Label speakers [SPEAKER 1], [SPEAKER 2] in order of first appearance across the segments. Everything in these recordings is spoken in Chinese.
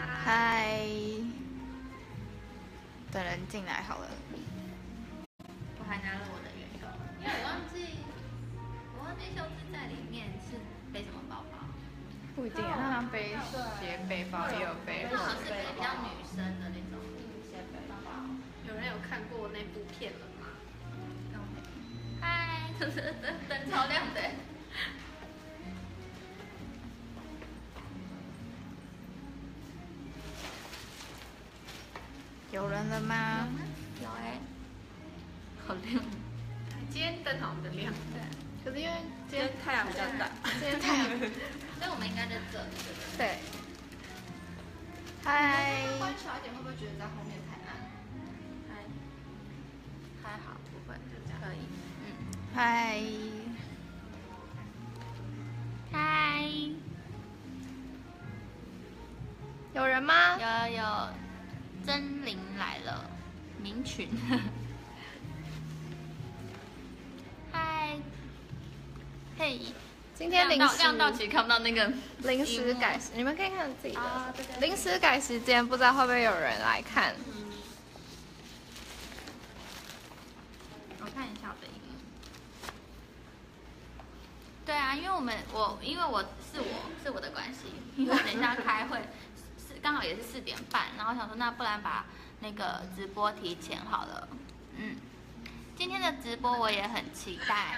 [SPEAKER 1] 嗨，等人进来好了。
[SPEAKER 2] 我还拿了我的原购，因为我忘记秀智在里面是背什么包包。
[SPEAKER 1] 不一定啊，他背斜背包也有背。
[SPEAKER 2] 那好像是比较女生的那种斜背包包。
[SPEAKER 3] 有人有看过那部片了吗？
[SPEAKER 2] 嗨，灯超亮的。
[SPEAKER 1] 有人了吗？
[SPEAKER 2] 有哎，好亮。
[SPEAKER 3] 今天灯好像亮，
[SPEAKER 2] 对。
[SPEAKER 1] 可是因为
[SPEAKER 3] 今天太阳比较大，
[SPEAKER 1] 今天太阳，
[SPEAKER 2] 所以我们应该在这里，对不对？
[SPEAKER 1] 对。嗨。
[SPEAKER 2] 关小一点会不会觉得在后面太暗？还好，不会，可以。
[SPEAKER 1] 嗨。
[SPEAKER 2] 嗨。
[SPEAKER 1] 有人吗？
[SPEAKER 2] 有，真灵来了，民群。嗨，嘿，
[SPEAKER 1] 今天
[SPEAKER 2] 亮到其实看不到那个
[SPEAKER 1] 临时改时，你们可以看自己的。
[SPEAKER 2] 对
[SPEAKER 1] 临时改时间，不知道会不会有人来看。
[SPEAKER 2] 我看一下我的荧幕。对啊，因为我是我的关系，因为我等一下开会。刚好也是4点半，然后想说那不然把那个直播提前好了。今天的直播我也很期待。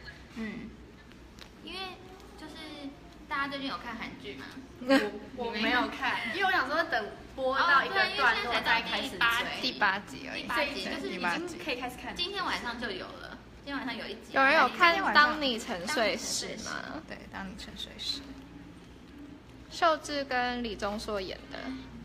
[SPEAKER 2] 因为就是大家最近有看韩剧吗？
[SPEAKER 3] 我没有看，因为我想说等播到一个段落再开始追。
[SPEAKER 1] 第8集而已。
[SPEAKER 2] 第8集就是
[SPEAKER 3] 已经可以开始看。
[SPEAKER 2] 今天晚上就有了，今天晚上有1集。
[SPEAKER 1] 有人有看《当你沉睡时》吗？对，《当你沉睡时》。秀智跟李钟硕演的。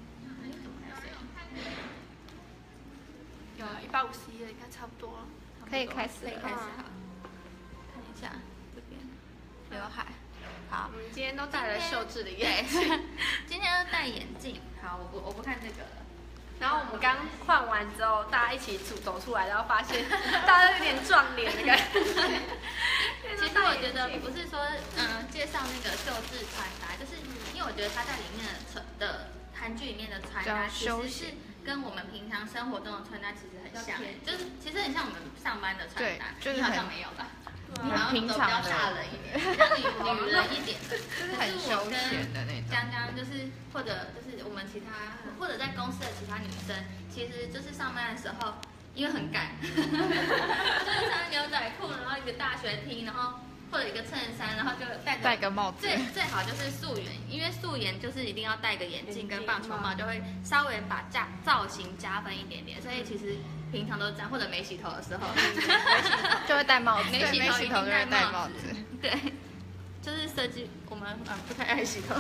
[SPEAKER 3] 有151了，应该差不多了。
[SPEAKER 1] 可以开始了。
[SPEAKER 2] 好。看一下这边刘海。好，
[SPEAKER 3] 我们今天都戴了秀智的眼镜。
[SPEAKER 2] 今天都戴眼镜。好，我不看这个了。
[SPEAKER 3] 然后我们刚换完之后，大家一起走出来，然后发现大家有点撞脸的感觉。
[SPEAKER 2] 其实我觉得不是说介绍那个秀智穿搭，就是因为我觉得她在里面的韩剧里面的穿搭其实是跟我们平常生活中的穿搭其实很像，就是其实很像我们上班的穿搭。你好像没有吧？你好像都比较大人一点，比较女人一点的，
[SPEAKER 1] 就是很休闲的那种。
[SPEAKER 2] 江就是或者就是我们其他或者在公司的其他女生，其实就是上班的时候，因为很赶，就是穿牛仔裤，然后一个大学 T， 然后或者一个衬衫，然后就戴个
[SPEAKER 1] 帽子。
[SPEAKER 2] 最好就是素颜，因为素颜就是一定要戴个眼镜跟棒球帽，就会稍微把造型加分一点点。所以其实平常都这样，或者没洗头的时候，
[SPEAKER 1] 就会戴帽子。
[SPEAKER 2] 没洗头就会
[SPEAKER 1] 戴帽子。
[SPEAKER 2] 对，就是设计我们不太爱洗头。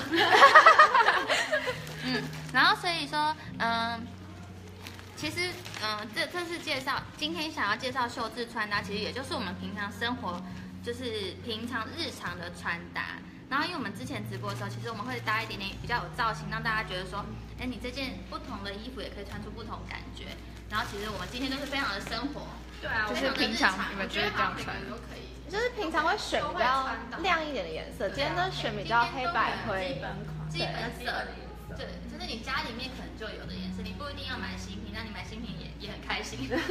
[SPEAKER 2] 然后所以说其实这是今天想要介绍秀智穿搭，其实也就是我们平常生活，就是平常日常的穿搭。然后因为我们之前直播的时候，其实我们会搭一点点比较有造型，让大家觉得说，哎，你这件不同的衣服也可以穿出不同感觉。然后其实我们今天都是非常的生活，
[SPEAKER 3] 对啊，
[SPEAKER 1] 就是平常你们就是这样穿
[SPEAKER 3] 都可以。
[SPEAKER 1] 就是平常会选比较亮一点的颜色，今天呢选比较黑白灰
[SPEAKER 2] 基本色的颜色。对，就是你家里面可能就有的颜色，你不一定要买新品，那你买新品也很开心。对。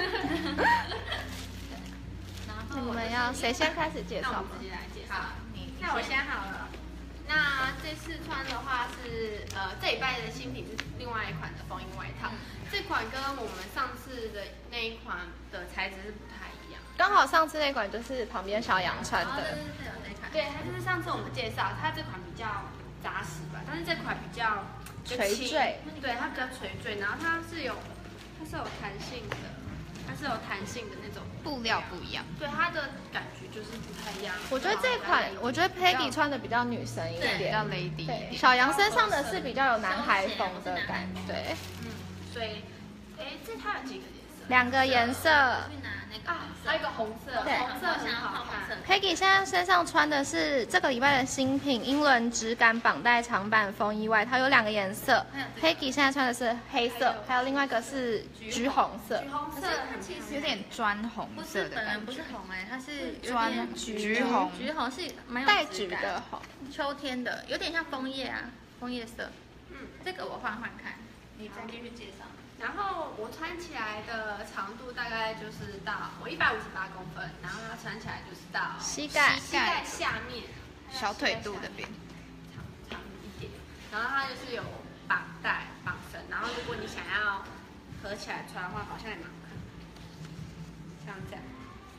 [SPEAKER 2] 然后
[SPEAKER 1] 你们要谁先开始介绍吗？
[SPEAKER 3] 自己来介绍。
[SPEAKER 2] 好，
[SPEAKER 3] 那我先好了。那这次穿的话是这礼拜的新品是另外一款的风衣外套，这款跟我们上次的那一款的材质是不太一样。
[SPEAKER 1] 刚好上次那款就是旁边小杨穿的。
[SPEAKER 3] 对，它就是上次我们介绍，它这款比较扎实吧，但是这款比较
[SPEAKER 1] 垂坠。
[SPEAKER 3] 对，它比较垂坠，然后它是有弹性的。它是有弹性的那种
[SPEAKER 1] 布料不一样，
[SPEAKER 3] 对它的感觉就是不太一样。
[SPEAKER 1] 我觉得这款，我觉得 Peggy 穿的比较女生一点，
[SPEAKER 2] 比
[SPEAKER 1] 较 lady 一点。小杨身上的是比较有男孩风的感觉，对。
[SPEAKER 3] 所以，这它有几个颜色
[SPEAKER 1] ？2个颜色。
[SPEAKER 3] 还有一个红色，
[SPEAKER 1] 对，
[SPEAKER 3] 红色很好看。
[SPEAKER 1] Peggy 现在身上穿的是这个礼拜的新品英伦质感绑带长版风衣外套，有2个颜色。Peggy 现在穿的是黑色，还有另外一个是橘红色。
[SPEAKER 3] 橘红色
[SPEAKER 1] 有点砖红色的感觉。
[SPEAKER 2] 不是红它是
[SPEAKER 1] 砖橘红。
[SPEAKER 2] 橘红是蛮有
[SPEAKER 1] 带橘的红，
[SPEAKER 2] 秋天的，有点像枫叶啊，枫叶色。 这个我换看，你再继续介绍。
[SPEAKER 3] 然后我穿起来的长度大概就是到我158公分，然后它穿起来就是到
[SPEAKER 1] 膝盖
[SPEAKER 3] 下面，
[SPEAKER 4] 小腿肚这边，
[SPEAKER 3] 长一点。然后它就是有绑带绑绳，然后如果你想要合起来穿的话，好像也蛮好看，像这样，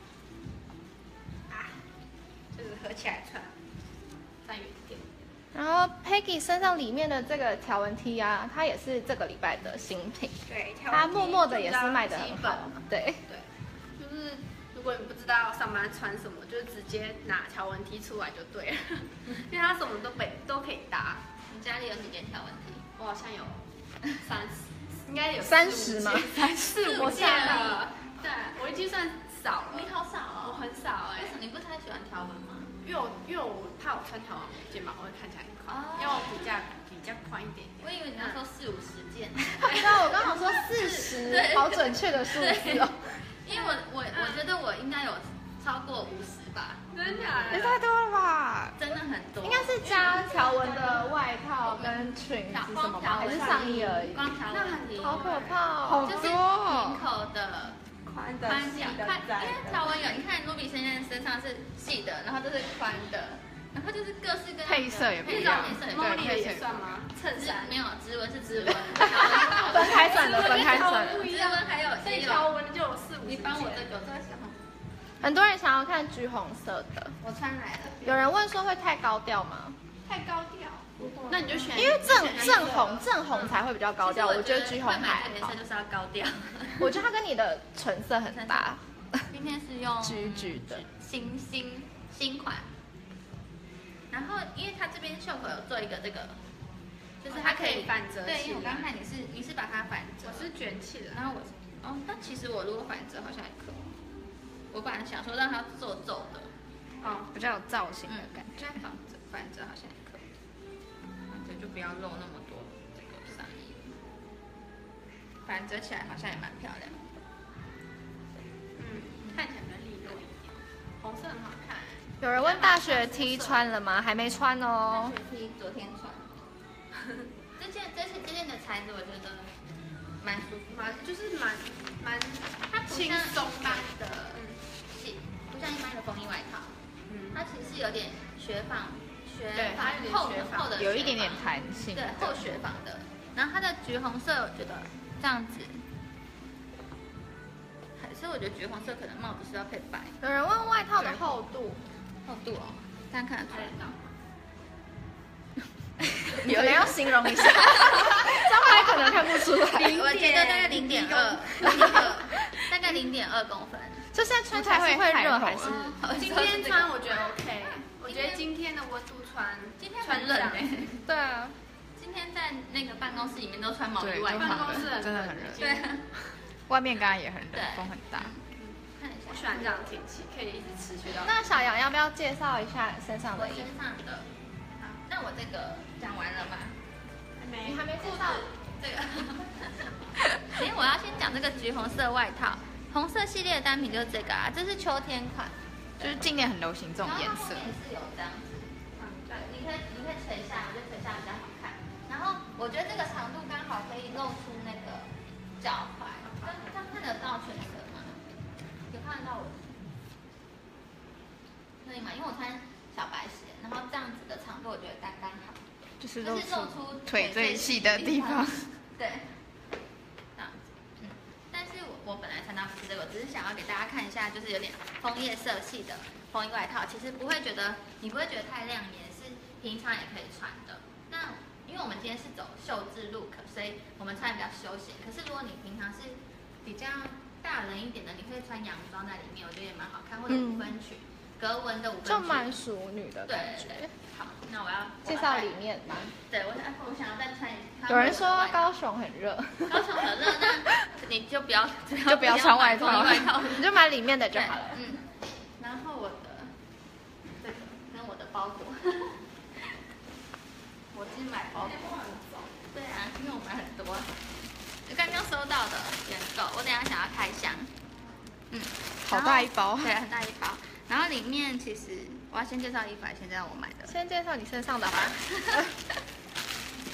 [SPEAKER 3] 就是合起来穿，站远一点。
[SPEAKER 1] 然后 Peggy 身上里面的这个条纹 T 啊，它也是这个礼拜的新品，
[SPEAKER 3] 对，
[SPEAKER 1] 它默默的也是卖的很好，对，
[SPEAKER 3] 就是如果你不知道上班穿什么，就直接拿条纹 T 出来就对了，因为它什么都可以搭。
[SPEAKER 2] 你家里有几件条纹 T？
[SPEAKER 3] 我好像有30，应该有
[SPEAKER 1] 30吗
[SPEAKER 3] ？4-5件了。对，我已经算少了。
[SPEAKER 2] 你好少哦，
[SPEAKER 3] 我很少哎。
[SPEAKER 2] 为什么你不太喜欢条纹吗？
[SPEAKER 3] 因为我怕我穿条纹肩膀会看起来很宽，因为我比较宽一点。
[SPEAKER 2] 我以为你要说40-50件。
[SPEAKER 1] 对啊，我刚好说40，好准确的数字哦。
[SPEAKER 2] 因为我觉得我应该有超过50吧。
[SPEAKER 3] 真的假的？
[SPEAKER 4] 也太多了吧？
[SPEAKER 2] 真的很多。
[SPEAKER 1] 应该是加条纹的外套跟裙子什么吗？还是上衣而已？
[SPEAKER 2] 光条纹 T，
[SPEAKER 1] 好可怕哦！
[SPEAKER 2] 就是领口的。
[SPEAKER 1] 宽
[SPEAKER 2] 细的，因为条纹有，你看Ruby现在身上是细的，然后这是宽的，然后就是各式各样的
[SPEAKER 4] 配色也不一样，
[SPEAKER 2] 配色
[SPEAKER 3] 茉莉的也算吗？衬衫
[SPEAKER 2] 没有，织纹是织纹，
[SPEAKER 1] 分开算的，分开算的。
[SPEAKER 2] 织纹还有
[SPEAKER 3] 条纹就有4-5。
[SPEAKER 2] 你帮我这个，这个小红。
[SPEAKER 1] 很多人想要看橘红色的，
[SPEAKER 2] 我穿来了。
[SPEAKER 1] 有人问说会太高调吗？
[SPEAKER 3] 太高调。那你就选，
[SPEAKER 1] 因为正红才会比较高调，我觉得橘红还好。
[SPEAKER 2] 颜色就是要高调。
[SPEAKER 1] 我觉得它跟你的唇色很搭。
[SPEAKER 2] 今天是用
[SPEAKER 1] 橘的
[SPEAKER 2] 新款，然后因为它这边袖口有做一个这个，就是它可以
[SPEAKER 3] 反折。
[SPEAKER 2] 对，因为我刚看你是把它反折，
[SPEAKER 3] 我是卷起的。
[SPEAKER 2] 然后那其实我如果反折好像也可以。我本来想说让它皱皱的，
[SPEAKER 4] 比较有造型的感觉。
[SPEAKER 2] 反折好像也可以，反折就不要露那么多这个上衣，反折起来好像也蛮漂亮的。
[SPEAKER 3] 看起来比较利落一点。红色很好看。
[SPEAKER 1] 有人问大学 T 穿了吗？还没穿哦。
[SPEAKER 2] 大学 T 昨天穿。这件的材质我觉得蛮舒服，
[SPEAKER 3] 就是蛮
[SPEAKER 2] 它不
[SPEAKER 3] 轻
[SPEAKER 2] 像
[SPEAKER 3] 松般的，
[SPEAKER 2] 不像一般的风衣外套，它其实是有点雪纺厚的，
[SPEAKER 4] 有一点点弹性，
[SPEAKER 2] 对，厚雪纺的。然后它的橘红色，我觉得这样子，所以我觉得橘红色可能帽子是要配白。
[SPEAKER 1] 有人问外套的厚度
[SPEAKER 2] 哦，这样看得出来到。
[SPEAKER 1] 有人要形容一下，这样他可能看不出来。
[SPEAKER 2] 我觉得大概0.2，大概0.2公分。
[SPEAKER 1] 就现在穿起来会热还是？
[SPEAKER 3] 今天穿我觉得 OK， 我觉得今天的温度穿冷哎。
[SPEAKER 1] 对啊，
[SPEAKER 2] 今天在那个办公室里面都穿毛衣外套，
[SPEAKER 3] 办公室
[SPEAKER 4] 真的很热。
[SPEAKER 2] 对，
[SPEAKER 4] 外面刚刚也很冷，风很大。
[SPEAKER 3] 我喜欢这样的天气，可以一直持续到。
[SPEAKER 1] 那小杨要不要介绍一下身上的衣服？
[SPEAKER 2] 身上的，好，那我这个讲完了吗？
[SPEAKER 1] 你还没介绍
[SPEAKER 2] 这个。我要先讲这个橘红色外套，红色系列的单品就是这个啊，这是秋天款，
[SPEAKER 4] 就是今年很流行这种颜色。
[SPEAKER 2] 也是有这样子，对，你可以垂下，我觉得垂下比较好看。然后我觉得这个长度刚好可以露出那个脚踝，这样看得到裙子吗？有看得到我？可以吗？因为我穿小白鞋，然后这样子的长度我觉得刚刚好，
[SPEAKER 4] 就是露
[SPEAKER 2] 出
[SPEAKER 4] 腿最细的地方。
[SPEAKER 2] 对，这样子，但是我本来穿搭不是这个，我只是想要给大家看一下，就是有点枫叶色系的风衣外套，其实不会觉得太亮眼，是平常也可以穿的。那因为我们今天是走秀智 look， 所以我们穿比较休闲。可是如果你平常是比较大人一点的，你可以穿洋装在里面，我觉得也蛮好看，或者5分裙，格纹的5分裙，
[SPEAKER 1] 就蛮淑女的感觉。
[SPEAKER 2] 对，好，那我要
[SPEAKER 1] 介绍里面吗？
[SPEAKER 2] 对，我想要再穿一下。
[SPEAKER 1] 有人说高雄很热，
[SPEAKER 2] 高雄很热，那你就不要
[SPEAKER 4] 穿外套，
[SPEAKER 1] 你就买里面的就好了。
[SPEAKER 2] 然后我的这个跟我的包裹，我是买包裹。对啊，因为我买很多，刚刚收到的也够，我等一下想要开箱。
[SPEAKER 4] 好大一包。
[SPEAKER 2] 对，很大一包。然后里面其实我要先介绍衣服，还是先介绍我买的？
[SPEAKER 1] 先介绍你身上的吧。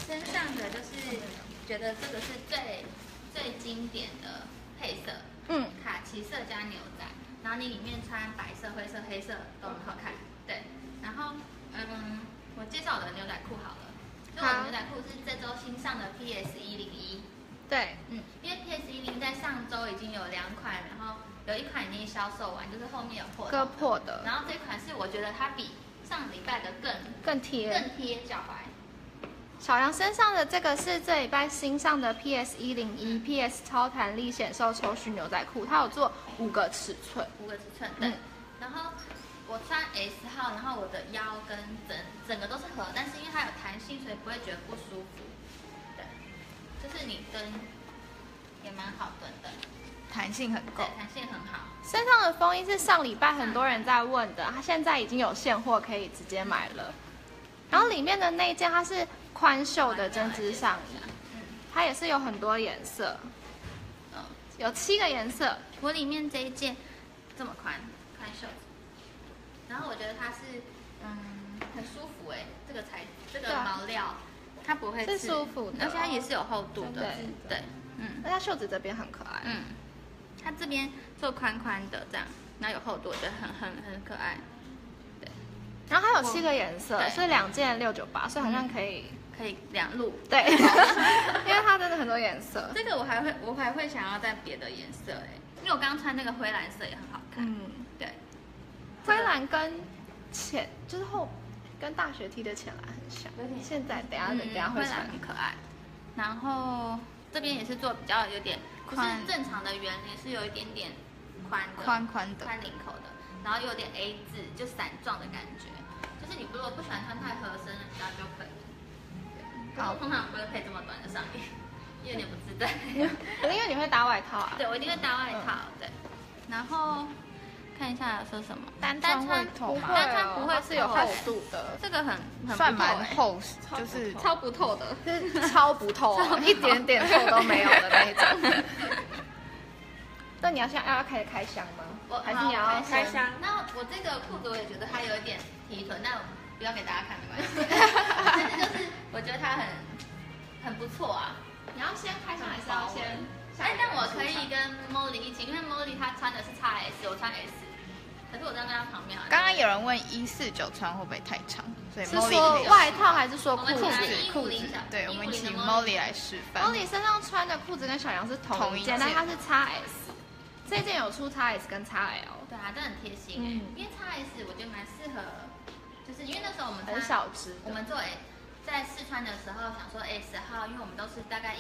[SPEAKER 2] 身上的就是觉得这个是最经典的配色，卡其色加牛仔，然后你里面穿白色、灰色、黑色都很好看，对。然后我介绍我的牛仔裤好了，就我的牛仔裤是这周新上的 PS101。
[SPEAKER 1] 对，
[SPEAKER 2] 因为 PS101在上周已经有2款，然后有一款已经销售完，就是后面有破
[SPEAKER 1] 割破的。
[SPEAKER 2] 然后这款是我觉得它比上礼拜的
[SPEAKER 1] 更贴
[SPEAKER 2] 脚踝。
[SPEAKER 1] 小杨身上的这个是这礼拜新上的 PS101 PS 超弹力显瘦抽须牛仔裤，它有做5个尺寸，
[SPEAKER 2] 对。然后我穿 S 号，然后我的腰跟整个都是合，但是因为它有弹性，所以不会觉得不舒服。对，就是你蹲也蛮好蹲的，
[SPEAKER 4] 弹性很够，
[SPEAKER 2] 弹性很好。
[SPEAKER 1] 身上的风衣是上礼拜很多人在问的，它现在已经有现货可以直接买了。然后里面的那一件它是宽袖的针织上衣，它也是有很多颜色，有7个颜色。
[SPEAKER 2] 我里面这一件这么宽袖子，然后我觉得它是很舒服这个这个毛料它不会
[SPEAKER 1] 是舒服的，
[SPEAKER 2] 而且它也是有厚度的，对，
[SPEAKER 1] 那它袖子这边很可爱，
[SPEAKER 2] 它这边做宽宽的这样，然后有厚度，我觉得很可爱。
[SPEAKER 1] 然后它有7个颜色，所以2件698，所以好像可以
[SPEAKER 2] 2路。
[SPEAKER 1] 对，因为它真的很多颜色。
[SPEAKER 2] 这个我还会想要在别的颜色因为我刚刚穿那个灰蓝色也很好看。对，
[SPEAKER 1] 灰蓝跟就是跟大学 T 的浅蓝很像。现在等下会穿，
[SPEAKER 2] 很可爱。然后这边也是做比较有点不是正常的圆领，是有一点点宽领口的。然后有点 A 字，就伞状的感觉，就是你如果不喜欢穿太合身的，这样就可以。我通常不会配这么短的上衣，有点不自在。
[SPEAKER 1] 可是因为你会搭外套啊。
[SPEAKER 2] 对，我一定会搭外套。对。然后看一下有说什么，单
[SPEAKER 4] 穿
[SPEAKER 2] 穿不会
[SPEAKER 1] 是有厚度的，
[SPEAKER 2] 这个很
[SPEAKER 4] 算蛮厚，就是
[SPEAKER 2] 超不透的，
[SPEAKER 1] 就是超不透，一点点透都没有的那一种。那你要开始开箱吗？还是你要
[SPEAKER 2] 开箱？那我这个裤子我也觉得它有一点提臀，那不要给大家看没关系。但是就是我觉得它很不错啊。
[SPEAKER 3] 你要先开箱还是要先？
[SPEAKER 2] 但我可以跟 Molly 一起，因为 Molly 她穿的是 XS， 我穿 S。可是我站在她旁边。
[SPEAKER 4] 刚刚有人问149穿会不会太长，所以 Molly
[SPEAKER 1] 是说外套还是说裤子？
[SPEAKER 4] 对，我们请 Molly 来示范。
[SPEAKER 1] Molly 身上穿的裤子跟小杨是同一件，但它是 XS。这件有出 XS 跟 XL。
[SPEAKER 2] 对啊，这很贴心因为 XS 我觉得蛮适合，就是因为那时候我们
[SPEAKER 1] 很小只，
[SPEAKER 2] 我们在试穿的时候想说 S 号，因为我们都是大概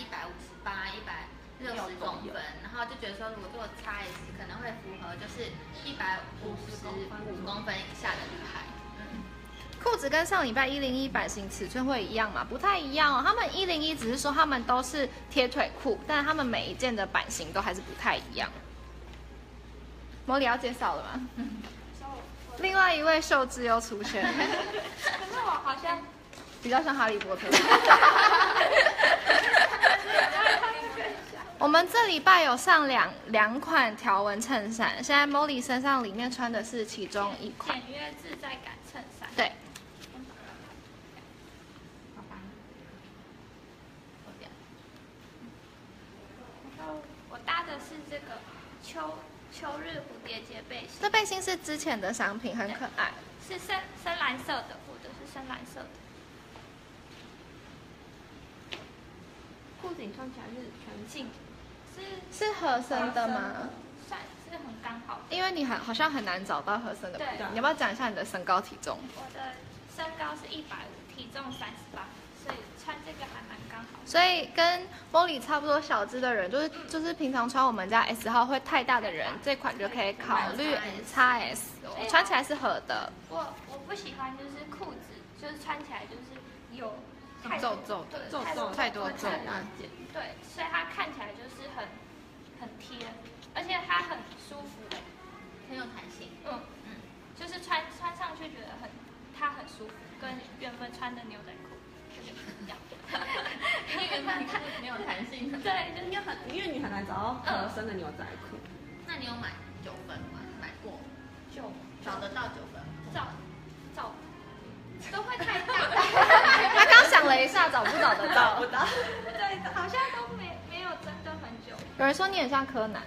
[SPEAKER 2] 158、160公分，然后就觉得说如果做 XS 可能会符合就是155公分以下的女孩。
[SPEAKER 1] 裤子跟上礼拜101版型尺寸会一样吗？不太一样哦。他们101只是说他们都是贴腿裤，但他们每一件的版型都还是不太一样。Molly 要介绍了吗？另外一位秀智又出现，
[SPEAKER 3] 可是我好像
[SPEAKER 1] 比较像哈利波特。我们这礼拜有上两款条纹衬衫，现在 Molly 身上里面穿的是其中一款。
[SPEAKER 3] 简约自在感衬衫。
[SPEAKER 1] 对。
[SPEAKER 3] 然后我搭的是这个秋日蝴蝶结背心，
[SPEAKER 1] 这背心是之前的商品，很可爱，
[SPEAKER 3] 是深蓝色的，我的是深蓝色的。裤子你穿起来是全净，
[SPEAKER 1] 是合身的吗？
[SPEAKER 3] 算是很刚好，
[SPEAKER 1] 因为你好像很难找到合身的。
[SPEAKER 3] 对，
[SPEAKER 1] 你要不要讲一下你的身高体重？
[SPEAKER 3] 我的身高是150，体重38，所以穿这个还蛮刚好。
[SPEAKER 1] 所以跟Molly差不多小只的人，就是平常穿我们家 S 号会太大的人，这款就可以考虑 XS， 穿起来是合的。
[SPEAKER 3] 我不喜欢就是裤子，就是穿起来就是有太
[SPEAKER 4] 皱太多皱。
[SPEAKER 3] 对，所以它看起来就是很贴，而且它很舒服，
[SPEAKER 2] 很有弹性。
[SPEAKER 3] 就是穿上去觉得它很舒服，跟原本穿的牛仔裤有点不一样。
[SPEAKER 2] 因为原本它没有弹性。
[SPEAKER 3] 对，就是
[SPEAKER 5] 因为你很难找到合身的牛仔裤。
[SPEAKER 2] 那你有买9分吗？买过找得到9分？
[SPEAKER 3] 找都会太大。
[SPEAKER 1] 他刚想了一一下找不找得到？
[SPEAKER 5] 不到。
[SPEAKER 6] 对，好像都没有真的很久。
[SPEAKER 1] 有人说你很像柯南，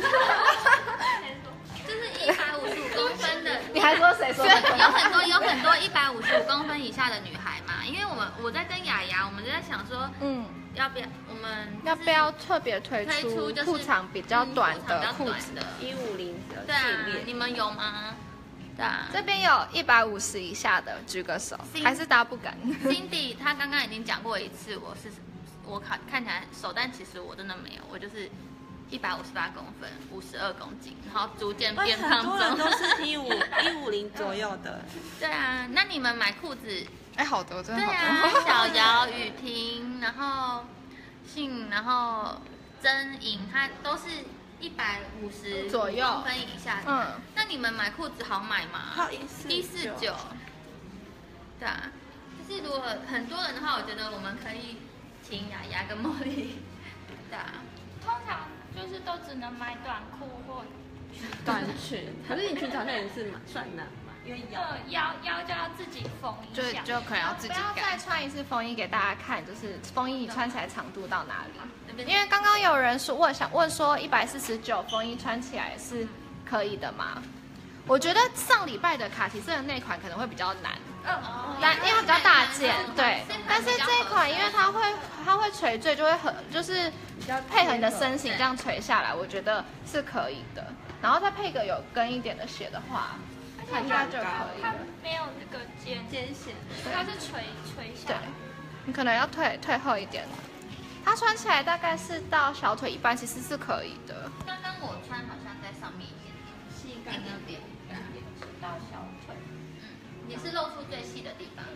[SPEAKER 2] 就是155公分的，
[SPEAKER 1] 你还说谁说的？
[SPEAKER 2] 有很多155公分以下的女孩嘛，因为我在跟雅雅，我们就在想说，要不要我们
[SPEAKER 1] 要不要特别推出
[SPEAKER 2] 就是
[SPEAKER 1] 裤长比较短的裤子？
[SPEAKER 5] 150的
[SPEAKER 2] 对啊
[SPEAKER 5] 系列，
[SPEAKER 2] 你们有吗？对啊，
[SPEAKER 1] 这边有150以下的，举个手，还是大家不敢？
[SPEAKER 2] Cindy 她刚刚已经讲过一次，我看起来瘦，但其实我真的没有，我就是158公分，52公斤，然后逐渐变胖
[SPEAKER 5] 很多人
[SPEAKER 2] 中。
[SPEAKER 5] 都是150左右的。
[SPEAKER 2] 对啊，那你们买裤子？
[SPEAKER 4] 哎，好多，真的
[SPEAKER 2] 对
[SPEAKER 4] 好多。
[SPEAKER 2] 啊，小姚、雨婷，然后信，然后真颖，她都是150
[SPEAKER 1] 左右
[SPEAKER 2] 公分以下的。那你们买裤子好买吗？
[SPEAKER 5] 还有149。
[SPEAKER 2] 对啊，就是如果很多人的话，我觉得我们可以请雅雅跟茉莉。对啊，
[SPEAKER 6] 通常就是都只能买短裤或
[SPEAKER 5] 短裙，可是你裙子好像也是算难嘛，因为
[SPEAKER 6] 腰就要自己缝一下，
[SPEAKER 4] 就可能要自己
[SPEAKER 1] 不要再
[SPEAKER 4] 改。
[SPEAKER 1] 穿一次风衣给大家看，就是风衣你穿起来长度到哪里？
[SPEAKER 2] 因
[SPEAKER 1] 因为刚刚有人说想问说149风衣穿起来是可以的吗？我觉得上礼拜的卡其色的那款可能会比较难，但因为它比较大件，对。但是这一款因为它会垂坠，就会就是配合你的身形这样垂下来，我觉得是可以的。然后再配个有跟一点的鞋的话，应该就可以
[SPEAKER 6] 它
[SPEAKER 1] 了。
[SPEAKER 6] 没有那个肩线，它是垂下
[SPEAKER 1] 对
[SPEAKER 6] 来。，
[SPEAKER 1] 你可能要退后一点。它穿起来大概是到小腿一半，其实是可以的。
[SPEAKER 2] 刚刚我穿好像在上面一点点，
[SPEAKER 5] 膝盖
[SPEAKER 2] 一点点，
[SPEAKER 6] 到小腿，
[SPEAKER 2] 也是露出最细的地方。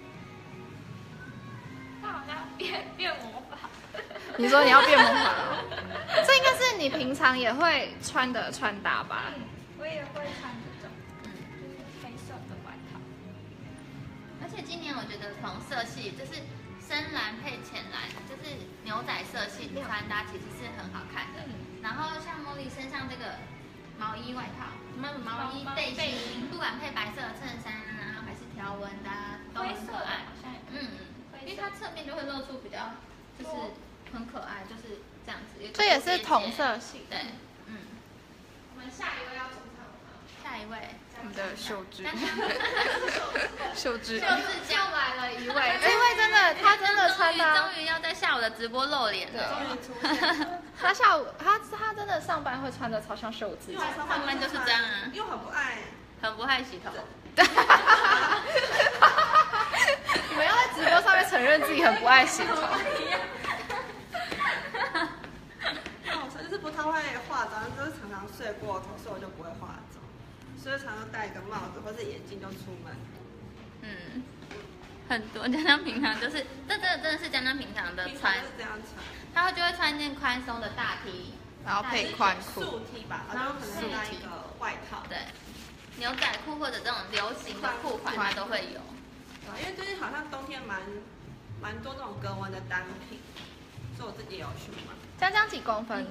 [SPEAKER 6] 它好像变魔法。
[SPEAKER 1] 你说你要变魔法了，这应该是你平常也会穿的穿搭吧？
[SPEAKER 6] 我也会穿这种，就是黑色的外套。
[SPEAKER 2] 而且今年我觉得同色系就是深蓝配浅蓝，就是牛仔色系的穿搭其实是很好看的。然后像茉莉身上这个毛衣外套，毛衣背心，不管配白色的衬衫啊，还是条纹的啊，都很可爱。因为它侧面就会露出比较就是很可爱，就是这样子。
[SPEAKER 1] 这也是同色系的。
[SPEAKER 2] 对，
[SPEAKER 1] 我们下一位要出场了。
[SPEAKER 2] 下一位，
[SPEAKER 4] 我们的秀智，
[SPEAKER 1] 秀智
[SPEAKER 2] 就是
[SPEAKER 1] 又来了一位，这位真的，他真的穿搭，
[SPEAKER 2] 终于要在下午的直播露脸了。
[SPEAKER 5] 终于出现。
[SPEAKER 1] 他下午他真的上班会穿的超像秀智。
[SPEAKER 2] 上班就是这样啊，
[SPEAKER 5] 又很不爱。
[SPEAKER 2] 很不爱洗头。
[SPEAKER 1] 你们要在直播上面承认自己很不爱洗头。
[SPEAKER 5] 我就是不太会化妆，就是常常睡过头，所以我就不会化妆，所以常常戴一个帽子或者眼镜就出门。
[SPEAKER 2] 很多江江平常就是，这真的是江江平常的穿，
[SPEAKER 5] 是这样穿，
[SPEAKER 2] 他就会穿一件宽松的大 T，
[SPEAKER 4] 然后配宽裤，
[SPEAKER 5] 素 T 吧，然后可能搭一个外套。
[SPEAKER 2] 对，牛仔裤或者这种流行的裤款它都会有。
[SPEAKER 5] 因为最近好像冬天蛮多这种格纹的单品，所以我自己也有去买。
[SPEAKER 1] 江江几公分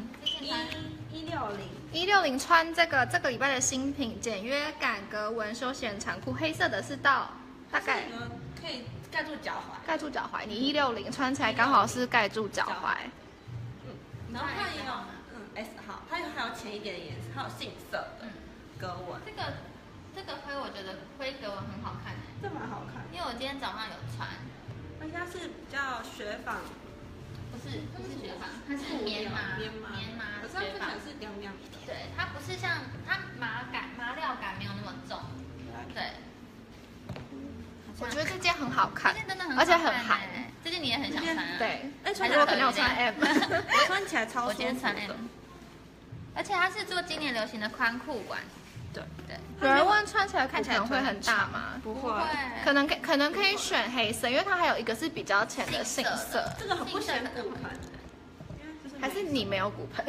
[SPEAKER 1] ？160穿这个礼拜的新品简约感格纹休闲长裤，黑色的是到大概
[SPEAKER 5] 可以盖住脚踝。
[SPEAKER 1] 盖住脚踝，你160穿起来刚好是盖住脚踝。
[SPEAKER 5] 然后它也有S 号，它还有浅一点的颜色，还有杏色的格纹。
[SPEAKER 2] 这个灰我觉得灰格纹很好看
[SPEAKER 5] 这蛮好看，
[SPEAKER 2] 因为我今天早上有穿，
[SPEAKER 5] 而且它是比较雪纺，
[SPEAKER 2] 不是雪纺，它是棉麻
[SPEAKER 5] 可是它看起来是凉凉的。
[SPEAKER 2] 对，它不是像它麻料感没有那么重，对。
[SPEAKER 1] 我觉得这件很好看
[SPEAKER 2] 这，件真的很
[SPEAKER 1] 而且很韩。
[SPEAKER 2] 这件你也很想穿啊？
[SPEAKER 1] 对，
[SPEAKER 5] 哎，
[SPEAKER 1] 还是我可能要穿 M。
[SPEAKER 5] 我穿起来超舒服的。
[SPEAKER 2] 我今天穿 M， 而且它是做今年流行的宽裤管。
[SPEAKER 5] 对。
[SPEAKER 1] 有人问穿起来骨盆会很大吗？
[SPEAKER 5] 不会，
[SPEAKER 1] 可能可以选黑色，因为它还有一个是比较浅的杏色。
[SPEAKER 5] 这个很不显骨盆，
[SPEAKER 1] 还是你没有骨盆？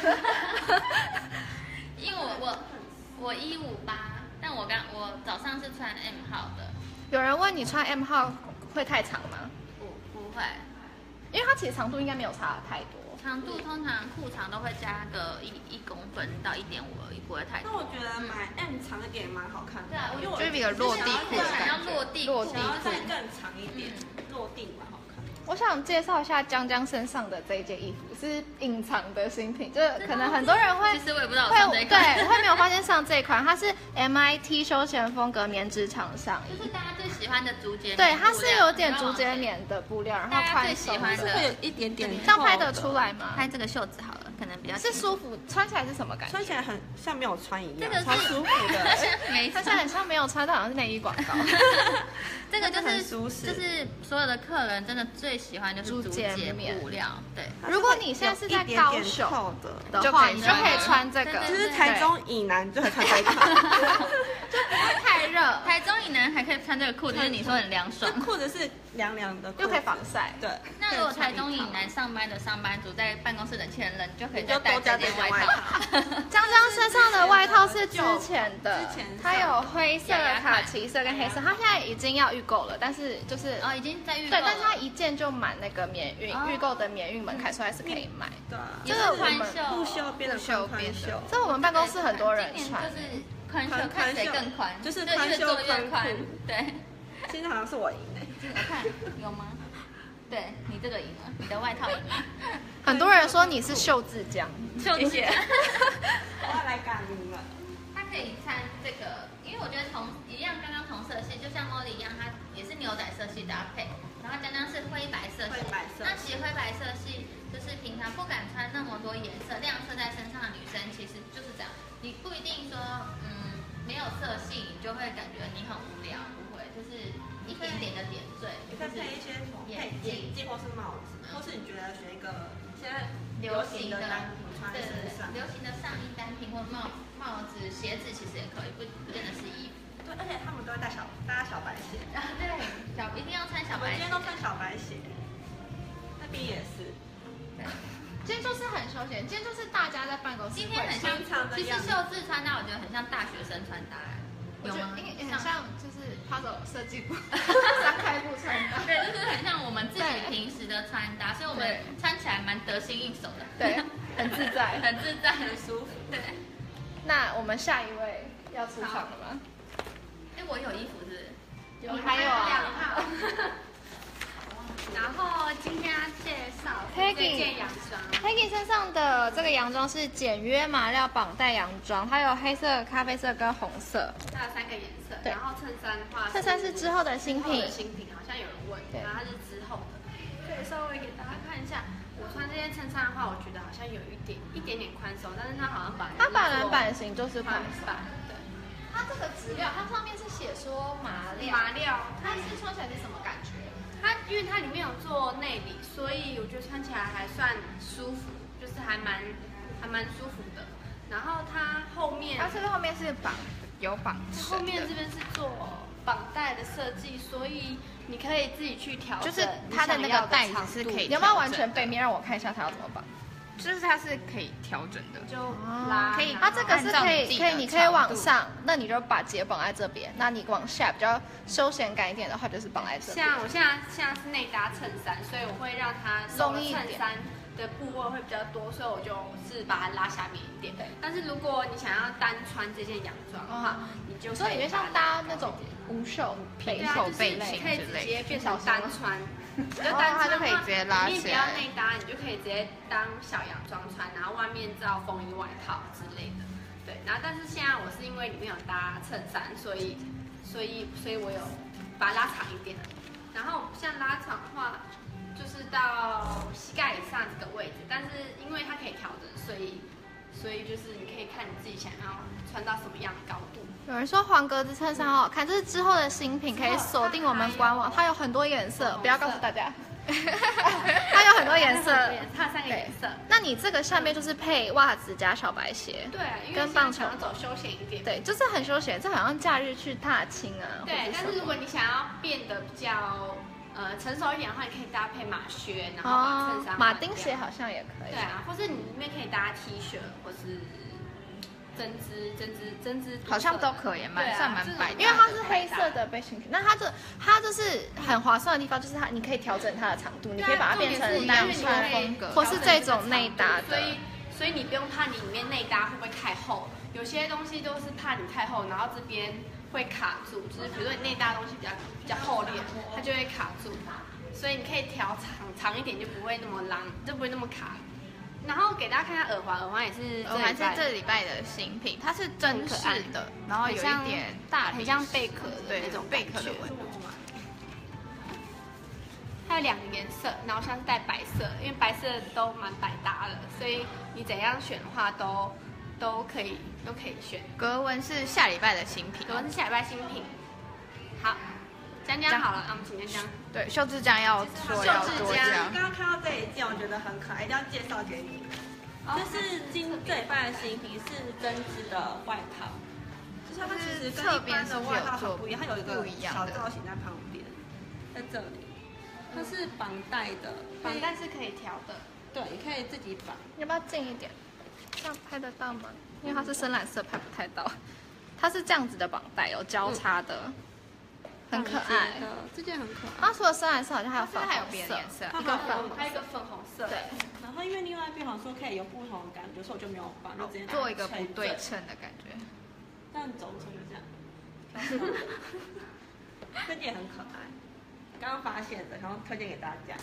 [SPEAKER 2] 因为我158，但我早上是穿 M 号的。
[SPEAKER 1] 有人问你穿 M 号会太长吗？
[SPEAKER 2] 不会，
[SPEAKER 1] 因为它其实长度应该没有差太多。
[SPEAKER 2] 长度通常裤长都会加个1公分到1.5而已，不会太多。
[SPEAKER 5] 那我觉得买 M 长一点蛮好看的。
[SPEAKER 2] 对啊，
[SPEAKER 5] 因为我
[SPEAKER 4] 就是比较落地裤的
[SPEAKER 2] 想要
[SPEAKER 4] 感觉。
[SPEAKER 2] 落地
[SPEAKER 1] 落地
[SPEAKER 5] 想要再更长一点，落地蛮好看。
[SPEAKER 1] 我想介绍一下江江身上的这一件衣服是隐藏的新品，就是可能很多人会
[SPEAKER 2] 其实我也不知道我上这一款，
[SPEAKER 1] 对会没有发现上这一款，它是 MIT 休闲风格棉质长上衣，
[SPEAKER 2] 就是大家最喜欢的竹节棉
[SPEAKER 1] 对，
[SPEAKER 2] 布料，
[SPEAKER 1] 它是有点竹节棉的布料，然后
[SPEAKER 2] 大家最
[SPEAKER 1] 宽松
[SPEAKER 2] 喜欢的
[SPEAKER 5] 会有一点点
[SPEAKER 1] 这样拍得出来吗？
[SPEAKER 2] 拍这个袖子好了，可能比较
[SPEAKER 1] 是舒服，穿起来是什么感觉？
[SPEAKER 5] 穿起来很像没有穿一样，
[SPEAKER 2] 这个是
[SPEAKER 5] 超舒服的。
[SPEAKER 2] 没错
[SPEAKER 1] 它现在很像没有穿，但好像是内衣广告。
[SPEAKER 2] 这个就
[SPEAKER 5] 很
[SPEAKER 2] 是
[SPEAKER 5] 舒适
[SPEAKER 2] 就是所有的客人真的最喜欢就是竹
[SPEAKER 1] 竹节
[SPEAKER 2] 节
[SPEAKER 1] 棉
[SPEAKER 2] 布料，对。
[SPEAKER 1] 如果你现在是在高雄
[SPEAKER 5] 厚的，
[SPEAKER 1] 的话，
[SPEAKER 4] 就可以
[SPEAKER 1] 你就可以穿这个，
[SPEAKER 2] 对
[SPEAKER 5] 就是台中以南就会穿这一款。
[SPEAKER 1] 就不会太热，
[SPEAKER 2] 台中以南还可以穿这个裤子，就是你说很凉爽
[SPEAKER 5] 这。裤子是凉凉的，
[SPEAKER 1] 又可以防晒。
[SPEAKER 5] 对。
[SPEAKER 2] 那如果台中以南上班的上班族在办公室冷气很冷，你就可以再
[SPEAKER 5] 就多加
[SPEAKER 2] 带这件外
[SPEAKER 5] 这件外
[SPEAKER 2] 套。
[SPEAKER 5] 套。
[SPEAKER 1] 江江身上的外套是之前的
[SPEAKER 5] 之前，
[SPEAKER 1] 它有灰色、卡其色跟黑色，它现在已经要预购了，但是就是
[SPEAKER 2] 哦，已经在预购
[SPEAKER 1] 对，
[SPEAKER 2] 了。
[SPEAKER 1] 但是它一件就满那个免运，
[SPEAKER 2] 哦
[SPEAKER 1] 预购的免运门槛，所以还是可以买。
[SPEAKER 5] 对啊，
[SPEAKER 2] 也
[SPEAKER 1] 就是是
[SPEAKER 2] 宽
[SPEAKER 1] 我
[SPEAKER 2] 袖，
[SPEAKER 5] 不修边的宽袖，
[SPEAKER 1] 这我们办公室很多人穿
[SPEAKER 2] 今年就。是宽袖，看谁更宽，
[SPEAKER 5] 就是
[SPEAKER 2] 对越
[SPEAKER 5] 宽袖
[SPEAKER 2] 做越宽
[SPEAKER 5] 宽裤。
[SPEAKER 2] 对，
[SPEAKER 5] 现在好像是我赢哎。
[SPEAKER 2] 我看有吗？对你这个赢了，你的外套赢了。
[SPEAKER 1] 很多人说你是秀智江，
[SPEAKER 2] 秀
[SPEAKER 1] 谢谢。
[SPEAKER 5] 我要来赶你了。
[SPEAKER 2] 它可以穿这个，因为我觉得一样，刚刚同色系，就像茉莉一样，它也是牛仔色系搭配，然后刚刚是灰白色系。
[SPEAKER 5] 灰白色
[SPEAKER 2] 那其实灰白色系就是平常不敢穿那么多颜色亮色在身上的女生，其实就是这样。你不一定说没有色系，你就会感觉你很无聊，不会，就是一点点的点缀。
[SPEAKER 5] 你可以配一些什么配眼镜或是帽子，或是你觉得选一个现在
[SPEAKER 2] 流行的
[SPEAKER 5] 单品穿在身上。
[SPEAKER 2] 流行的上衣单品或帽子、鞋子其实也可以，不见得是衣服。
[SPEAKER 5] 对，而且他们都会搭小白鞋。
[SPEAKER 2] 啊，对，一定要穿小白鞋。
[SPEAKER 5] 我们今天都穿小白鞋，那边也是。
[SPEAKER 1] 今天就是很休闲，今天就是大家在办公室
[SPEAKER 2] 今天很像
[SPEAKER 5] 平常，的
[SPEAKER 2] 其实
[SPEAKER 5] 样子
[SPEAKER 2] 秀智穿搭，我觉得很像大学生穿搭，有吗？
[SPEAKER 1] 很像就是 puzzle 设计部三开部穿搭。
[SPEAKER 2] 对，就是很像我们自己平时的穿搭，所以我们穿起来蛮得心应手的。
[SPEAKER 1] 对，很自在，
[SPEAKER 2] 很自在，很舒服。对。
[SPEAKER 1] 那我们下一位要出场了吗？
[SPEAKER 2] 哎，我有衣服是不是？
[SPEAKER 1] 你还有啊？
[SPEAKER 3] 套。然后今天要介绍这件洋装。
[SPEAKER 1] Peggy 身上的这个洋装是简约麻料绑带洋装，它有黑色、咖啡色跟红色。
[SPEAKER 3] 它有3个颜色，
[SPEAKER 1] 对
[SPEAKER 3] 然后衬衫的话，
[SPEAKER 1] 衬衫是之后的新品，
[SPEAKER 3] 好像有人问，
[SPEAKER 1] 对
[SPEAKER 3] 然后它是之后的，可以稍微给大家看一下。我穿这件衬衫的话，我觉得好像有一点点宽松，但是它好像
[SPEAKER 1] 它本来版型就是宽松。
[SPEAKER 3] 版，对。
[SPEAKER 1] 它这个质料，它上面是写说麻料，它是穿起来是什么感觉？
[SPEAKER 3] 它因为它里面有做内里，所以我觉得穿起来还算舒服，就是还蛮舒服的。然后它后面，
[SPEAKER 4] 它这个后面是有绑绳的，
[SPEAKER 3] 后面这边是做绑带的设计，所以你可以自己去调整，
[SPEAKER 4] 就是它的那个带子是可以，
[SPEAKER 1] 你要不要完全背面让我看一下它要怎么绑？
[SPEAKER 4] 就是它是可以调整的，
[SPEAKER 3] 就拉，
[SPEAKER 4] 可以
[SPEAKER 1] 它这个是可以，你可以往
[SPEAKER 4] 长
[SPEAKER 1] 上，那你就把结绑在这边，那你往下比较休闲感一点的话，就是绑在这边。
[SPEAKER 3] 像我现在是内搭衬衫，所以我会让它
[SPEAKER 1] 松一点
[SPEAKER 3] 衬衫的部位会比较多，所以我就是把它拉下面一点。
[SPEAKER 1] 对。
[SPEAKER 3] 但是如果你想要单穿这件洋装的话，你就
[SPEAKER 1] 所以你就像搭那种无袖
[SPEAKER 3] 对啊，就是
[SPEAKER 4] 背
[SPEAKER 3] 你可以直
[SPEAKER 4] 心之类
[SPEAKER 3] 接变成单穿。就
[SPEAKER 1] 然后
[SPEAKER 3] 单穿
[SPEAKER 1] 它就可以直接拉
[SPEAKER 3] 里面不要
[SPEAKER 1] 起来。
[SPEAKER 3] 内搭，你就可以直接当小洋装穿，然后外面罩风衣外套之类的。对，然后但是现在我是因为里面有搭衬衫，所以我有把它拉长一点。然后像拉长的话，就是到膝盖以上这个位置，但是因为它可以调整，所以就是你可以看你自己想要穿到什么样的高度。
[SPEAKER 1] 有人说黄格子衬衫好好看，这是之后的新品，可以锁定我们官网，它有很多颜色，不要告诉大家。它有很多颜色，
[SPEAKER 3] 它有3个颜色。
[SPEAKER 1] 那你这个下面就是配袜子加小白鞋，
[SPEAKER 3] 对，因为
[SPEAKER 1] 跟棒球
[SPEAKER 3] 想要走休闲一点。
[SPEAKER 1] 对，就是很休闲，这好像假日去踏青啊。
[SPEAKER 3] 对，但是如果你想要变得比较成熟一点的话，你可以搭配马靴，然后把衬衫
[SPEAKER 1] 马丁鞋好像也可以。
[SPEAKER 3] 对啊，或是你里面可以搭 T 恤，或是针织，
[SPEAKER 4] 好像都可以，算蛮百搭的，
[SPEAKER 1] 因为它是黑色的背心裙。那它就是很划算的地方，就是你可以调整它的长度，你可以把它变成单穿风格，或是这种内搭的。
[SPEAKER 3] 所以你不用怕你里面内搭会不会太厚，有些东西都是怕你太厚，然后这边会卡住，就是比如说你内搭的东西比较厚脸，它就会卡住。 所以你可以调长一点，就不会那么浪，就不会那么卡。然后给大家看一下耳环，耳环也是
[SPEAKER 4] 耳环是这礼拜的新品，它是真
[SPEAKER 3] 可爱
[SPEAKER 4] 式的，然后有一点大理石，
[SPEAKER 3] 很像贝壳的
[SPEAKER 4] 对
[SPEAKER 3] 那种
[SPEAKER 4] 贝壳的
[SPEAKER 3] 感觉
[SPEAKER 4] 纹路。
[SPEAKER 3] 它有2个颜色，然后像是带白色，因为白色都蛮百搭的，所以你怎样选的话都可以选。
[SPEAKER 4] 格纹是下礼拜的新品，
[SPEAKER 3] 格纹是下礼拜新品。好，江江好了，那我们请江江。
[SPEAKER 4] 对，秀智江要说要多
[SPEAKER 3] 秀智江
[SPEAKER 4] 讲，
[SPEAKER 5] 刚刚看到这一件，我觉得很可爱，一定要介绍给你们。这是这礼拜的新品，是针织的外套，就是它其实跟一般的外套很不一样，它有一个小造型在旁边，在这里，它是绑带的，
[SPEAKER 3] 绑带是可以调的，
[SPEAKER 5] 对，你可以自己绑。
[SPEAKER 1] 要不要近一点？这样拍得到吗？因为它是深蓝色，拍不太到。它是这样子的绑带，有交叉的，很可爱。
[SPEAKER 5] 这件很可爱。
[SPEAKER 1] 它除了深蓝色，好像还有粉
[SPEAKER 4] 还有
[SPEAKER 1] 红色
[SPEAKER 4] 别的颜色，
[SPEAKER 5] 一个粉红，
[SPEAKER 3] 还有一个粉红色。
[SPEAKER 1] 对，
[SPEAKER 5] 然后因为另外一边好像说可以有不同的感觉，所以我就没有绑，就直接
[SPEAKER 4] 做一个不对称的感觉。
[SPEAKER 5] 但走成就这样。这件很可爱，刚刚发现的，然后推荐给大家。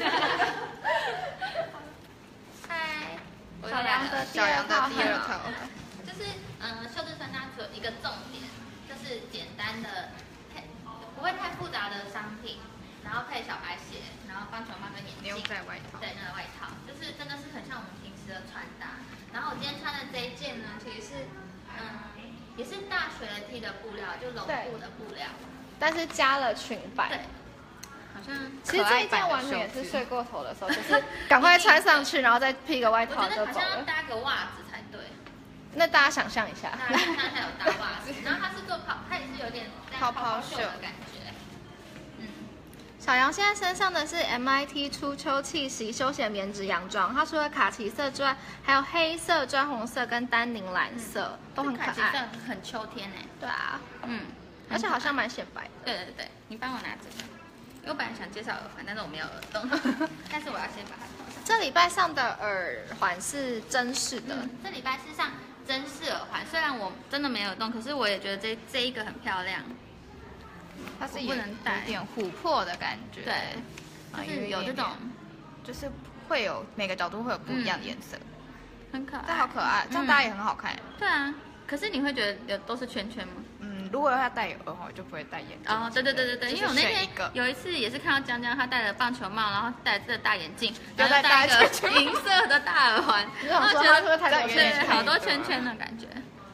[SPEAKER 2] 嗨，我又
[SPEAKER 1] 小
[SPEAKER 2] 来了。
[SPEAKER 1] 杨的
[SPEAKER 4] 小杨的第二
[SPEAKER 1] 套，
[SPEAKER 4] 套，
[SPEAKER 2] 就是秀智穿搭只有一个重点，就是简单的配，不会太复杂的商品，然后配小白鞋，然后棒球帽跟眼
[SPEAKER 4] 牛
[SPEAKER 2] 镜，
[SPEAKER 4] 仔外套，
[SPEAKER 2] 对，那个外套，就是真的是很像我们平时的穿搭。然后我今天穿的这一件呢，其实是也是大学的 T 的布料，就绒布的布料，
[SPEAKER 1] 但是加了裙摆。
[SPEAKER 2] 对，好像
[SPEAKER 1] 其实这一件完全也是睡过头的时候，就是赶快穿上去，然后再披个外套
[SPEAKER 2] 我觉
[SPEAKER 1] 就走了。
[SPEAKER 2] 得好像要搭个袜子才对。
[SPEAKER 1] 那大家想象一下，
[SPEAKER 2] 大家看它有搭袜子，然后它是做它也是有点
[SPEAKER 4] 泡泡袖
[SPEAKER 2] 袖的感觉。
[SPEAKER 1] 小杨现在身上的是 MIT 初秋气息休闲棉质洋装，它除了卡其色之外，还有黑色、砖红色跟丹宁蓝色，都很可
[SPEAKER 2] 卡其
[SPEAKER 1] 爱。
[SPEAKER 2] 色很秋天哎。
[SPEAKER 1] 对啊，
[SPEAKER 2] 嗯，
[SPEAKER 1] 而且好像蛮显白的。
[SPEAKER 2] 对对对，你帮我拿这个，因为我本来想介绍耳环，但是我没有耳洞，但是我要先把它套上。
[SPEAKER 1] 这礼拜上的耳环是真式的，
[SPEAKER 2] 这礼拜是上真式耳环，虽然我真的没有耳洞，可是我也觉得这一个很漂亮。
[SPEAKER 4] 它是
[SPEAKER 2] 不能戴
[SPEAKER 4] 有点琥珀的感觉，
[SPEAKER 2] 对，就是有这种
[SPEAKER 4] 就是会有每个角度会有不一样的颜色，
[SPEAKER 2] 很可爱，
[SPEAKER 4] 这好可爱，这样搭也很好看。
[SPEAKER 2] 对啊，可是你会觉得都是圈圈吗？
[SPEAKER 4] 如果要戴耳环，我就不会戴眼镜。
[SPEAKER 2] 哦，对对对对对，因为我那天
[SPEAKER 4] 一个
[SPEAKER 2] 有一次也是看到江江，他戴了棒球帽，然后戴了这个大眼镜，然
[SPEAKER 4] 又
[SPEAKER 2] 后戴一个
[SPEAKER 4] 戴
[SPEAKER 2] 银色的大耳环，
[SPEAKER 1] 想说他是不是太多圈
[SPEAKER 2] 对，
[SPEAKER 1] 圈
[SPEAKER 2] 好多圈圈的感觉。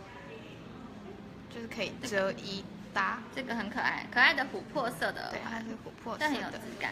[SPEAKER 4] 就是可以遮衣搭，
[SPEAKER 2] 这个很可爱，可爱的琥珀色的耳
[SPEAKER 4] 对，它
[SPEAKER 2] 环
[SPEAKER 4] 是，琥珀色
[SPEAKER 2] 但很有
[SPEAKER 4] 的
[SPEAKER 2] 质。感。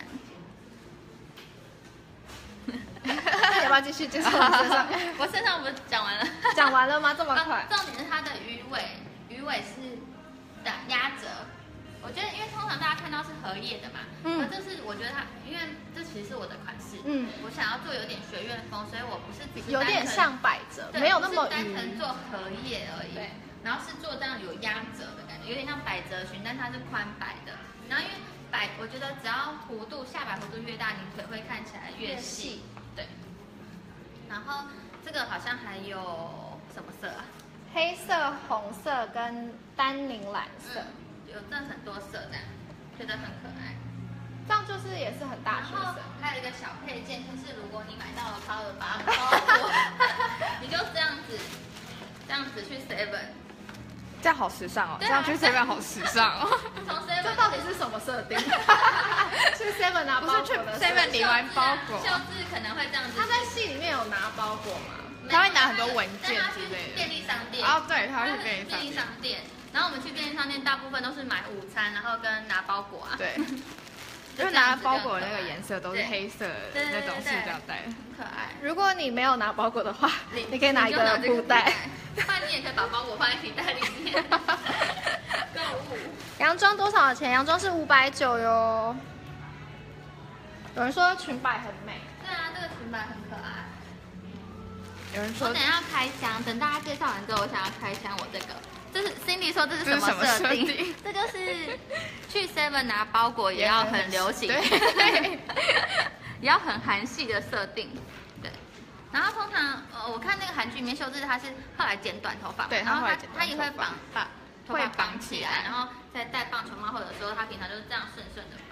[SPEAKER 1] 要不要继续介绍你身上？
[SPEAKER 2] 我身上不是讲完了？
[SPEAKER 1] 讲完了吗？这么快？
[SPEAKER 2] 重点是它的鱼尾，鱼尾是的压折。我觉得，因为通常大家看到是荷叶的嘛，那这是我觉得它，因为这其实是我的款式，我想要做有点学院风，所以我不是只是
[SPEAKER 1] 有点像摆着，没有那么
[SPEAKER 2] 不是单
[SPEAKER 1] 匀。
[SPEAKER 2] 纯做荷叶而已。
[SPEAKER 1] 对，
[SPEAKER 2] 然后是做这样有压褶的感觉，有点像百褶裙，但它是宽摆的。然后因为我觉得只要弧度下摆弧度越大，你腿会看起来越细。对。然后这个好像还有什么色啊？
[SPEAKER 1] 黑色、红色跟丹宁蓝色，
[SPEAKER 2] 有这很多色这样，觉得很可爱。
[SPEAKER 1] 这样就是也是很大学
[SPEAKER 2] 然后
[SPEAKER 1] 生。
[SPEAKER 2] 还有一个小配件，就是如果你买到了超额把包裹，你就这样子去 Seven，
[SPEAKER 4] 这样好时尚哦，
[SPEAKER 2] 对啊
[SPEAKER 4] 这样去 7-Eleven 好时尚哦。
[SPEAKER 2] 从 Seven
[SPEAKER 1] 这到底是什么设定？去 Seven 拿
[SPEAKER 4] 不是去
[SPEAKER 1] 包裹的
[SPEAKER 4] 7-Eleven 领完包裹
[SPEAKER 2] 秀智可能会这样子。
[SPEAKER 1] 他在戏里面有拿包裹吗？
[SPEAKER 4] 他会拿很多文件之类的
[SPEAKER 2] 便利商店。
[SPEAKER 4] 哦，对，他会去便利商
[SPEAKER 2] 便利
[SPEAKER 4] 店。
[SPEAKER 2] 商店。然后我们去便利商店，大部分都是买午餐，然后跟拿包裹啊。
[SPEAKER 4] 对，
[SPEAKER 2] 就
[SPEAKER 4] 就是拿包裹的那个颜色都是黑色的
[SPEAKER 2] 对
[SPEAKER 4] 那种塑胶袋。
[SPEAKER 2] 很可爱。
[SPEAKER 1] 如果你没有拿包裹的话，你可以拿一个布袋。
[SPEAKER 2] 不然你也可以把包裹放在皮袋里面。购物。
[SPEAKER 1] 洋装多少钱？洋装是590哟。有人说裙摆很美，
[SPEAKER 2] 对啊，这个裙摆很可爱。
[SPEAKER 4] 有人说
[SPEAKER 2] 我等一下要开箱，等大家介绍完之后，我想要开箱我这个。这是 Cindy 说这是什么设定？这就是去 Seven 拿包裹也要很流行，
[SPEAKER 4] 对，
[SPEAKER 2] 也要很韩系的设定。对，然后通常我看那个韩剧里面秀智她是后来剪短头发，
[SPEAKER 4] 对，
[SPEAKER 2] 然后
[SPEAKER 4] 后来剪
[SPEAKER 2] 她也会
[SPEAKER 4] 短头发
[SPEAKER 2] 把头发绑起来，然后再戴棒球帽，或者说她平常就是这样顺顺的绑。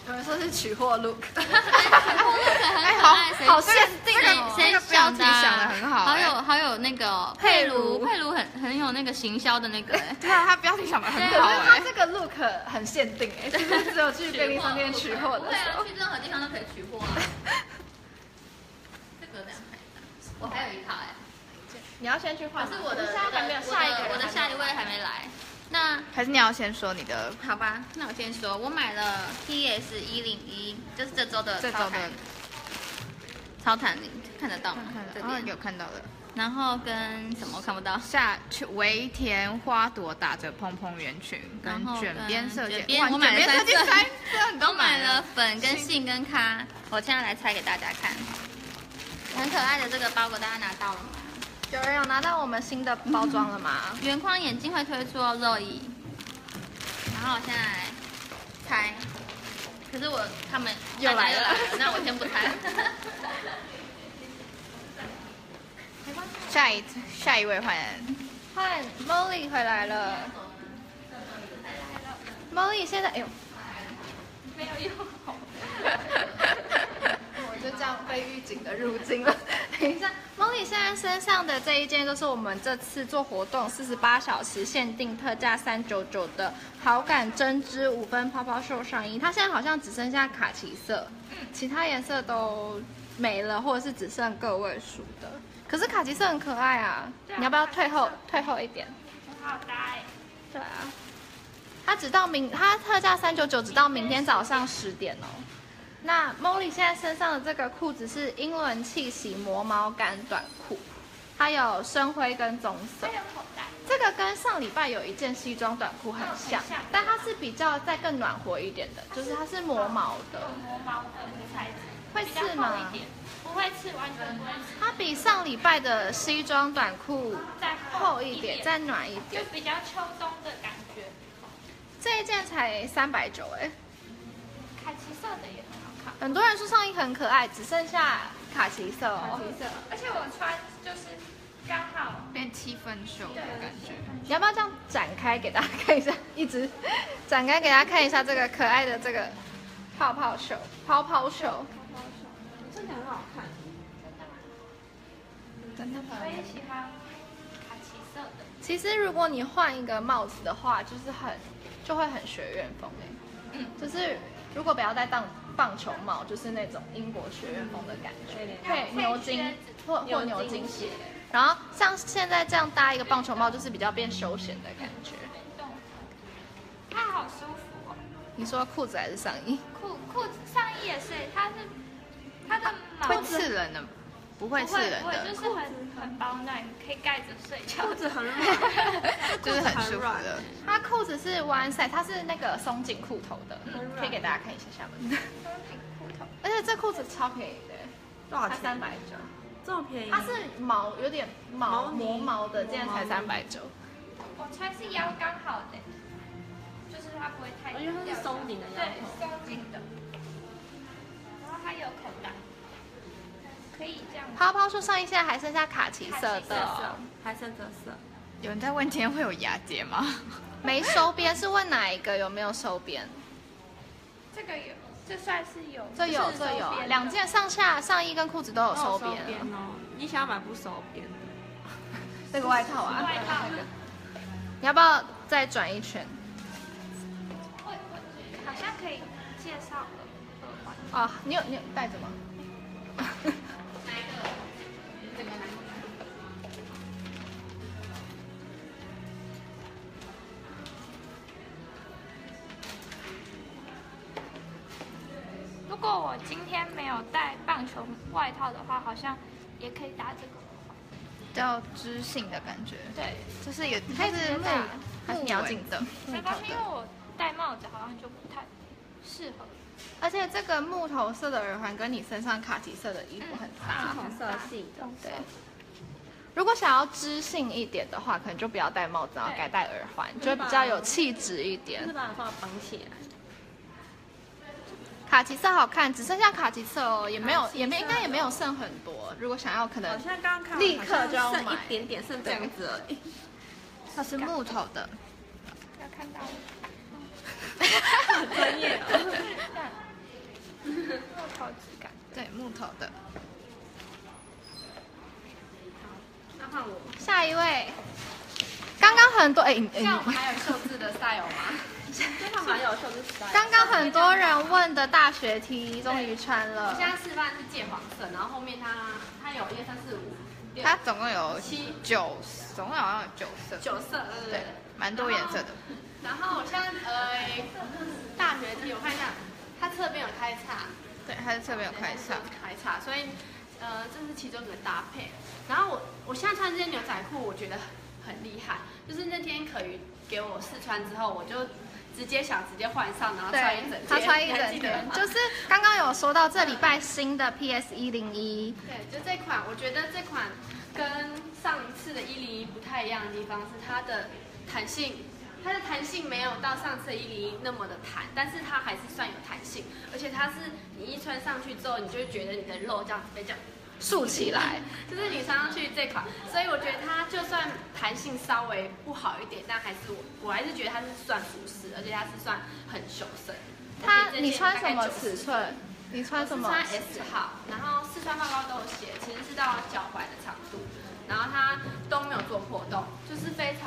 [SPEAKER 1] 有人说是取货 look，
[SPEAKER 2] 很可爱，
[SPEAKER 1] 好限定哦，
[SPEAKER 2] 谁
[SPEAKER 4] 标题
[SPEAKER 2] 想的啊？
[SPEAKER 4] 想的很好，
[SPEAKER 2] 好有那个佩如很有那个行销的那个，
[SPEAKER 4] 对啊，他标题想的很
[SPEAKER 1] 可
[SPEAKER 4] 好
[SPEAKER 1] 是它这个 look 很限定哎，就是只有去便利商店取货的
[SPEAKER 2] 对啊，
[SPEAKER 1] 时候。
[SPEAKER 2] 去任何地方都可以取货啊。这个两台，我还有一套哎，
[SPEAKER 1] 你要先去换吗，
[SPEAKER 2] 可是我的
[SPEAKER 1] 现在还没有下一个人，
[SPEAKER 2] 我的下一位还没来。那
[SPEAKER 4] 还是你要先说你的
[SPEAKER 2] 好吧，那我先说，我买了 PS101，就是这周的超弹领，看得到吗？这边
[SPEAKER 4] 有看到的。
[SPEAKER 2] 然后跟什么我看不到？
[SPEAKER 4] 维田花朵打着蓬蓬圆裙，跟卷边射箭。
[SPEAKER 2] 我买了3色，
[SPEAKER 4] 都
[SPEAKER 2] 我买了粉跟杏跟咖。我现在来拆给大家看，很可爱的这个包裹，大家拿到了吗？
[SPEAKER 1] 有人有拿到我们新的包装了吗？
[SPEAKER 2] 圆框眼镜会推出哦，肉椅。然后我现在来猜，可是他们
[SPEAKER 1] 又来了，
[SPEAKER 2] 那我先不猜。
[SPEAKER 4] 下一位换
[SPEAKER 1] Molly 回来了。Molly 现在哎呦，没有用好，我就这样被预警的入境了。等一下 ，Molly 现在身上的这一件就是我们这次做活动48小时限定特价399的好感针织5分泡泡袖上衣，它现在好像只剩下卡其色，其他颜色都没了，或者是只剩个位数的。可是卡其色很可爱啊，你要不要退后一点？
[SPEAKER 6] 很好搭
[SPEAKER 1] 对啊，它特价399，直到明天早上10点哦。那 Molly 现在身上的这个裤子是英伦气息磨毛感短裤，它有深灰跟棕色。这个跟上礼拜有一件西装短裤很像，但它是比较再更暖和一点的，就是它是磨毛的。
[SPEAKER 6] 磨毛的材质，
[SPEAKER 1] 会刺吗？
[SPEAKER 6] 不会刺，完全不会刺。
[SPEAKER 1] 它比上礼拜的西装短裤
[SPEAKER 6] 再
[SPEAKER 1] 厚一点，再暖一点，
[SPEAKER 6] 就比较秋冬的感觉。
[SPEAKER 1] 这一件才390哎。
[SPEAKER 6] 卡其色的也很好看。
[SPEAKER 1] 很多人说上衣很可爱，只剩下卡其色哦。
[SPEAKER 6] 而且我穿就是刚好
[SPEAKER 4] 变7分袖的感觉。
[SPEAKER 1] 你要不要这样展开给大家看一下？一直展开给大家看一下这个可爱的这个泡泡袖。
[SPEAKER 5] 真的很好看。
[SPEAKER 1] 真的
[SPEAKER 6] 我也喜欢卡其色的。
[SPEAKER 1] 其实如果你换一个帽子的话，就会很学院风哎。就是如果不要戴棒球帽，就是那种英国学院风的感觉，配牛津或牛津鞋。然后像现在这样搭一个棒球帽，就是比较变休闲的感觉。
[SPEAKER 6] 它好舒服哦。
[SPEAKER 1] 你说裤子还是上衣？
[SPEAKER 6] 裤子上衣也是，它的毛
[SPEAKER 4] 会刺人的，不会刺人
[SPEAKER 6] 不会，
[SPEAKER 4] 的，
[SPEAKER 6] 就是很保暖，可以盖着睡觉。
[SPEAKER 5] 裤子很软，
[SPEAKER 4] 就是很舒服的。
[SPEAKER 1] 它裤子是 one size，它是那个松紧裤头的，可以给大家看一下下面。
[SPEAKER 6] 松紧裤头，
[SPEAKER 1] 而且这裤子超便宜的，它
[SPEAKER 5] 多少钱？
[SPEAKER 1] 390。
[SPEAKER 5] 这么便宜？
[SPEAKER 1] 它是有点磨毛的，竟然才390。
[SPEAKER 6] 我穿是腰刚好的，就是它不会太。
[SPEAKER 5] 因为它是松紧的腰
[SPEAKER 6] 对，
[SPEAKER 5] 口。
[SPEAKER 6] 松紧的。然后它有口袋，可以这样。
[SPEAKER 1] 泡泡袖上衣现在还剩下卡其色的哦，
[SPEAKER 5] 还剩这色。
[SPEAKER 4] 有人在问今天会有牙结吗？
[SPEAKER 1] 没收边，是问哪一个有没有收边？
[SPEAKER 6] 这个有，这算是有。
[SPEAKER 1] 这有2件上衣跟裤子都有收边
[SPEAKER 5] 哦。你想要买不收边的？
[SPEAKER 1] 这个外套啊，
[SPEAKER 6] 外套。
[SPEAKER 1] 你要不要再转一圈？
[SPEAKER 6] 我好像可以介绍耳环。
[SPEAKER 1] 啊，你有带着吗？
[SPEAKER 6] 如果我今天没有带棒球外套的话，好像也可以搭这个。
[SPEAKER 4] 比较知性的感觉，
[SPEAKER 6] 对，
[SPEAKER 4] 就是有
[SPEAKER 1] 它是
[SPEAKER 4] 是
[SPEAKER 1] 还是你要紧的？
[SPEAKER 6] 没关系，因为我戴帽子好像就不太适合。
[SPEAKER 1] 而且这个木头色的耳环跟你身上卡其色的衣服很搭。
[SPEAKER 5] 同色系的。
[SPEAKER 1] 对。如果想要知性一点的话，可能就不要戴帽子，然后改戴耳环，就会比较有气质一点。
[SPEAKER 5] 就是把耳环绑起来。
[SPEAKER 1] 卡其色好看，只剩下卡其色哦，应该也没有剩很多。如果想要，可能
[SPEAKER 5] 我现在刚刚看，
[SPEAKER 1] 立刻就要买
[SPEAKER 5] 剩一点点，剩这样子而已。
[SPEAKER 4] 它是木头的，
[SPEAKER 6] 要看到
[SPEAKER 5] 很专业。
[SPEAKER 1] 质感。
[SPEAKER 4] 对，木头的。
[SPEAKER 3] 那换我。
[SPEAKER 1] 下一位，刚刚很多
[SPEAKER 3] 像我们还有秀智的 style 吗？
[SPEAKER 5] 这款蛮有秀智 style。
[SPEAKER 1] 刚刚很多人问的大学 T 终于穿了。
[SPEAKER 3] 我现在示范是芥黄色，然后后面它有1、2、3、4、5、6，
[SPEAKER 4] 它总共有
[SPEAKER 3] 7、
[SPEAKER 4] 总共好像有9色。
[SPEAKER 3] 9色，
[SPEAKER 4] 对，蛮多颜色的。
[SPEAKER 3] 然后我现在大学 T 我看一下，它侧边有开叉，
[SPEAKER 4] 对，它是侧边有开叉。
[SPEAKER 3] 开叉，所以这是其中一个搭配。然后我现在穿这件牛仔裤，我觉得很厉害，就是那天可瑜给我试穿之后，我就直接换上，然后穿一整天。
[SPEAKER 1] 他穿一整天，就是刚刚有说到这礼拜新的 PS101。
[SPEAKER 3] 对，就这款，我觉得这款跟上一次的101不太一样的地方是它的弹性。它的弹性没有到上次的101那么的弹，但是它还是算有弹性，而且它是你一穿上去之后，你就会觉得你的肉这样子被这样
[SPEAKER 1] 竖起来，
[SPEAKER 3] 就是你穿上去这款，所以我觉得它就算弹性稍微不好一点，但还是我还是觉得它是算舒适，而且它是算很修身。
[SPEAKER 1] 你穿什么尺寸？你穿什么？
[SPEAKER 3] 穿 S 号，然后试穿报告都有写，其实是到脚踝的长度，然后它都没有做破洞，就是非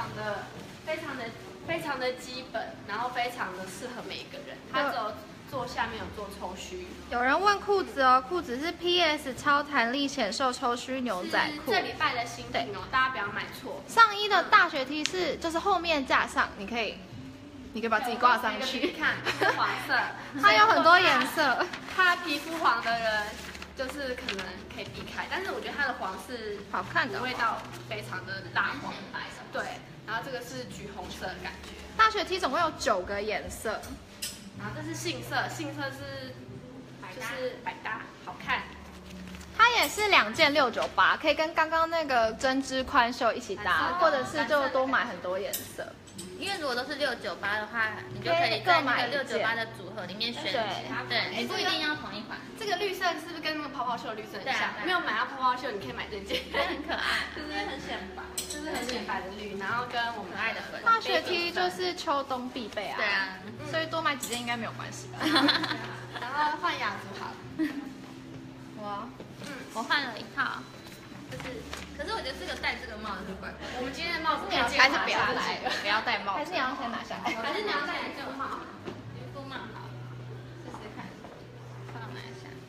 [SPEAKER 3] 常的基本，然后非常的适合每一个人。它只有做下面有做抽须。
[SPEAKER 1] 有人问裤子哦，裤子是 PS 超弹力显瘦抽须牛仔裤，
[SPEAKER 3] 这礼拜的新品哦，大家不要买错。
[SPEAKER 1] 上衣的大学 T 是就是后面架上，你可以把自己挂上去。
[SPEAKER 3] 看，是黄色，
[SPEAKER 1] 它有很多颜色。
[SPEAKER 3] 它皮肤黄的人就是可能可以避开，但是我觉得它的黄是
[SPEAKER 1] 好看的，
[SPEAKER 3] 味道非常的大黄白。对，然后这个是橘红色的感觉。
[SPEAKER 1] 大学 T 总共有9个颜色，
[SPEAKER 3] 然后这是杏色，杏色是就是百搭，好看。
[SPEAKER 1] 它也是2件698，可以跟刚刚那个针织宽袖一起搭，或者是就多买很多颜色。
[SPEAKER 2] 因为如果都是698的话，你就可以在那个698的组合里面选。对，你不一定要同一款。
[SPEAKER 3] 这个绿色是不是跟那个泡泡袖的绿色很像？没有买到泡泡袖，你可以买这件，
[SPEAKER 2] 很可爱，
[SPEAKER 3] 就是很显白，就是很显白的绿，然后跟我们爱的粉。
[SPEAKER 1] 大学 T 就是秋冬必备啊。
[SPEAKER 2] 对啊，
[SPEAKER 1] 所以多买几件应该没有关系吧。
[SPEAKER 3] 然后换雅竹好了。
[SPEAKER 2] 我换了一套。可是我觉得这个戴这个帽子就怪怪。
[SPEAKER 3] 我们今天的帽子
[SPEAKER 1] 还是不要来，不要戴帽子。还是你要先拿下来？
[SPEAKER 3] 还是你要戴这个帽？
[SPEAKER 2] 渔夫帽好，试试看，放哪一下？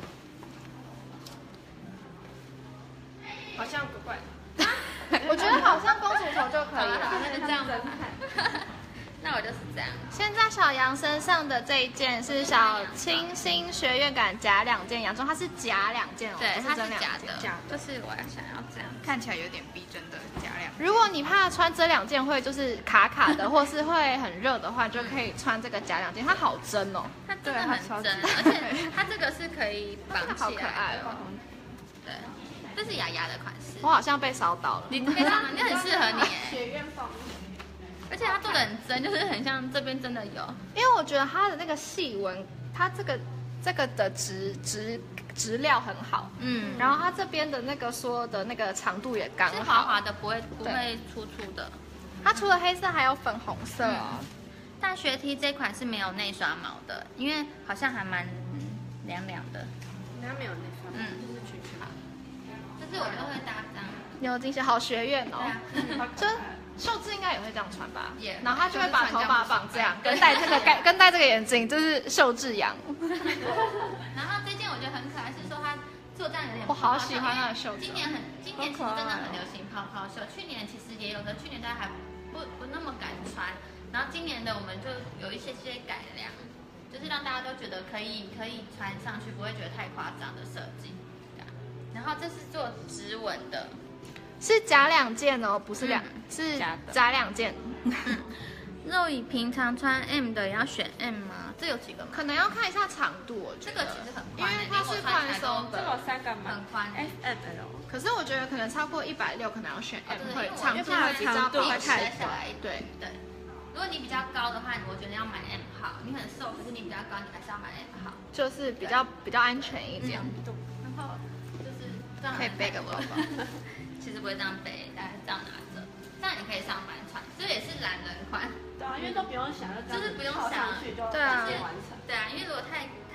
[SPEAKER 3] 好像怪怪
[SPEAKER 1] 的。我觉得好像公主头就可以了。
[SPEAKER 2] 那就这样子。那我就是这样。
[SPEAKER 1] 现在小杨身上的这一件是小清新学院感夹2件洋装，它是夹2件哦，
[SPEAKER 2] 对，它是
[SPEAKER 1] 夹
[SPEAKER 2] 的，就是我想要这样，
[SPEAKER 4] 看起来有点逼真的夹2。
[SPEAKER 1] 如果你怕穿这2件会就是卡卡的，或是会很热的话，就可以穿这个夹2件，它好真哦，
[SPEAKER 2] 它真的很真，而且它这个是可以绑起来的，
[SPEAKER 1] 好可爱哦。
[SPEAKER 2] 对，这是雅雅的款式。
[SPEAKER 1] 我好像被烧到了，
[SPEAKER 2] 你非常，你很适合你耶。
[SPEAKER 3] 学院风。
[SPEAKER 2] 而且它做的很真，就是很像这边真的有。
[SPEAKER 1] 因为我觉得它的那个细纹，它这个的质料很好，然后它这边的那个说的那个长度也刚好，
[SPEAKER 2] 是滑滑的，不会粗粗的。
[SPEAKER 1] 它除了黑色还有粉红色哦。
[SPEAKER 2] 大学 T 这款是没有内刷毛的，因为好像还蛮凉凉的。
[SPEAKER 3] 它没有内刷，就是裙裙。
[SPEAKER 2] 就是我就会搭这样。
[SPEAKER 1] 你有惊喜，好学院哦。就秀智应该也会这样穿吧，然后他就会把头发绑这样，跟戴这个眼镜，就是秀智羊。
[SPEAKER 2] 然后这件我觉得很可爱，是说它做这样有点。
[SPEAKER 1] 我好喜欢它的袖子。
[SPEAKER 2] 今年其实真的很流行泡泡袖，去年其实也有，可去年大家还不那么敢穿，然后今年的我们就有一些改良，就是让大家都觉得可以穿上去，不会觉得太夸张的设计。然后这是做直纹的。
[SPEAKER 1] 是夹2件哦，不是是夹2件。
[SPEAKER 2] 肉以平常穿 M 的也要选 M 吗？这有几个吗？
[SPEAKER 1] 可能要看一下长度，我觉得。
[SPEAKER 2] 这个其实很宽，
[SPEAKER 1] 因为它是宽松的。
[SPEAKER 5] 这个3个
[SPEAKER 2] 很宽
[SPEAKER 5] ，S M L。
[SPEAKER 1] 可是我觉得可能超过160，可能要选 M，会长度
[SPEAKER 5] 会
[SPEAKER 1] 比较
[SPEAKER 5] 会
[SPEAKER 2] 太短。
[SPEAKER 1] 对。
[SPEAKER 2] 如果你比较高的话，我觉得要买 M 号。你很瘦，可是你比较高，你还是要买 M 号。
[SPEAKER 1] 就是比较安全一点。
[SPEAKER 2] 然后就是这样
[SPEAKER 1] 可以背个包包。
[SPEAKER 2] 其实不会这样背，大概这样拿着，这样你可以上班穿，这也是懒人款。
[SPEAKER 5] 对啊，因为都不用想，
[SPEAKER 2] 就是不用想
[SPEAKER 5] 去就
[SPEAKER 1] 对啊
[SPEAKER 5] 完成。
[SPEAKER 2] 对啊，因为如果太赶的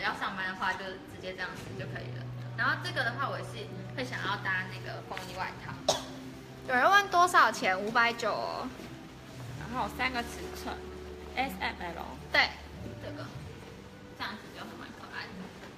[SPEAKER 2] 要上班的话，就直接这样子就可以了。然后这个的话，我也是会想要搭那个风衣外套。
[SPEAKER 1] 有人问多少钱？590哦。
[SPEAKER 5] 然后3个尺寸 ，S、M、L。
[SPEAKER 1] 对，
[SPEAKER 2] 这个这样子就很蛮可爱的，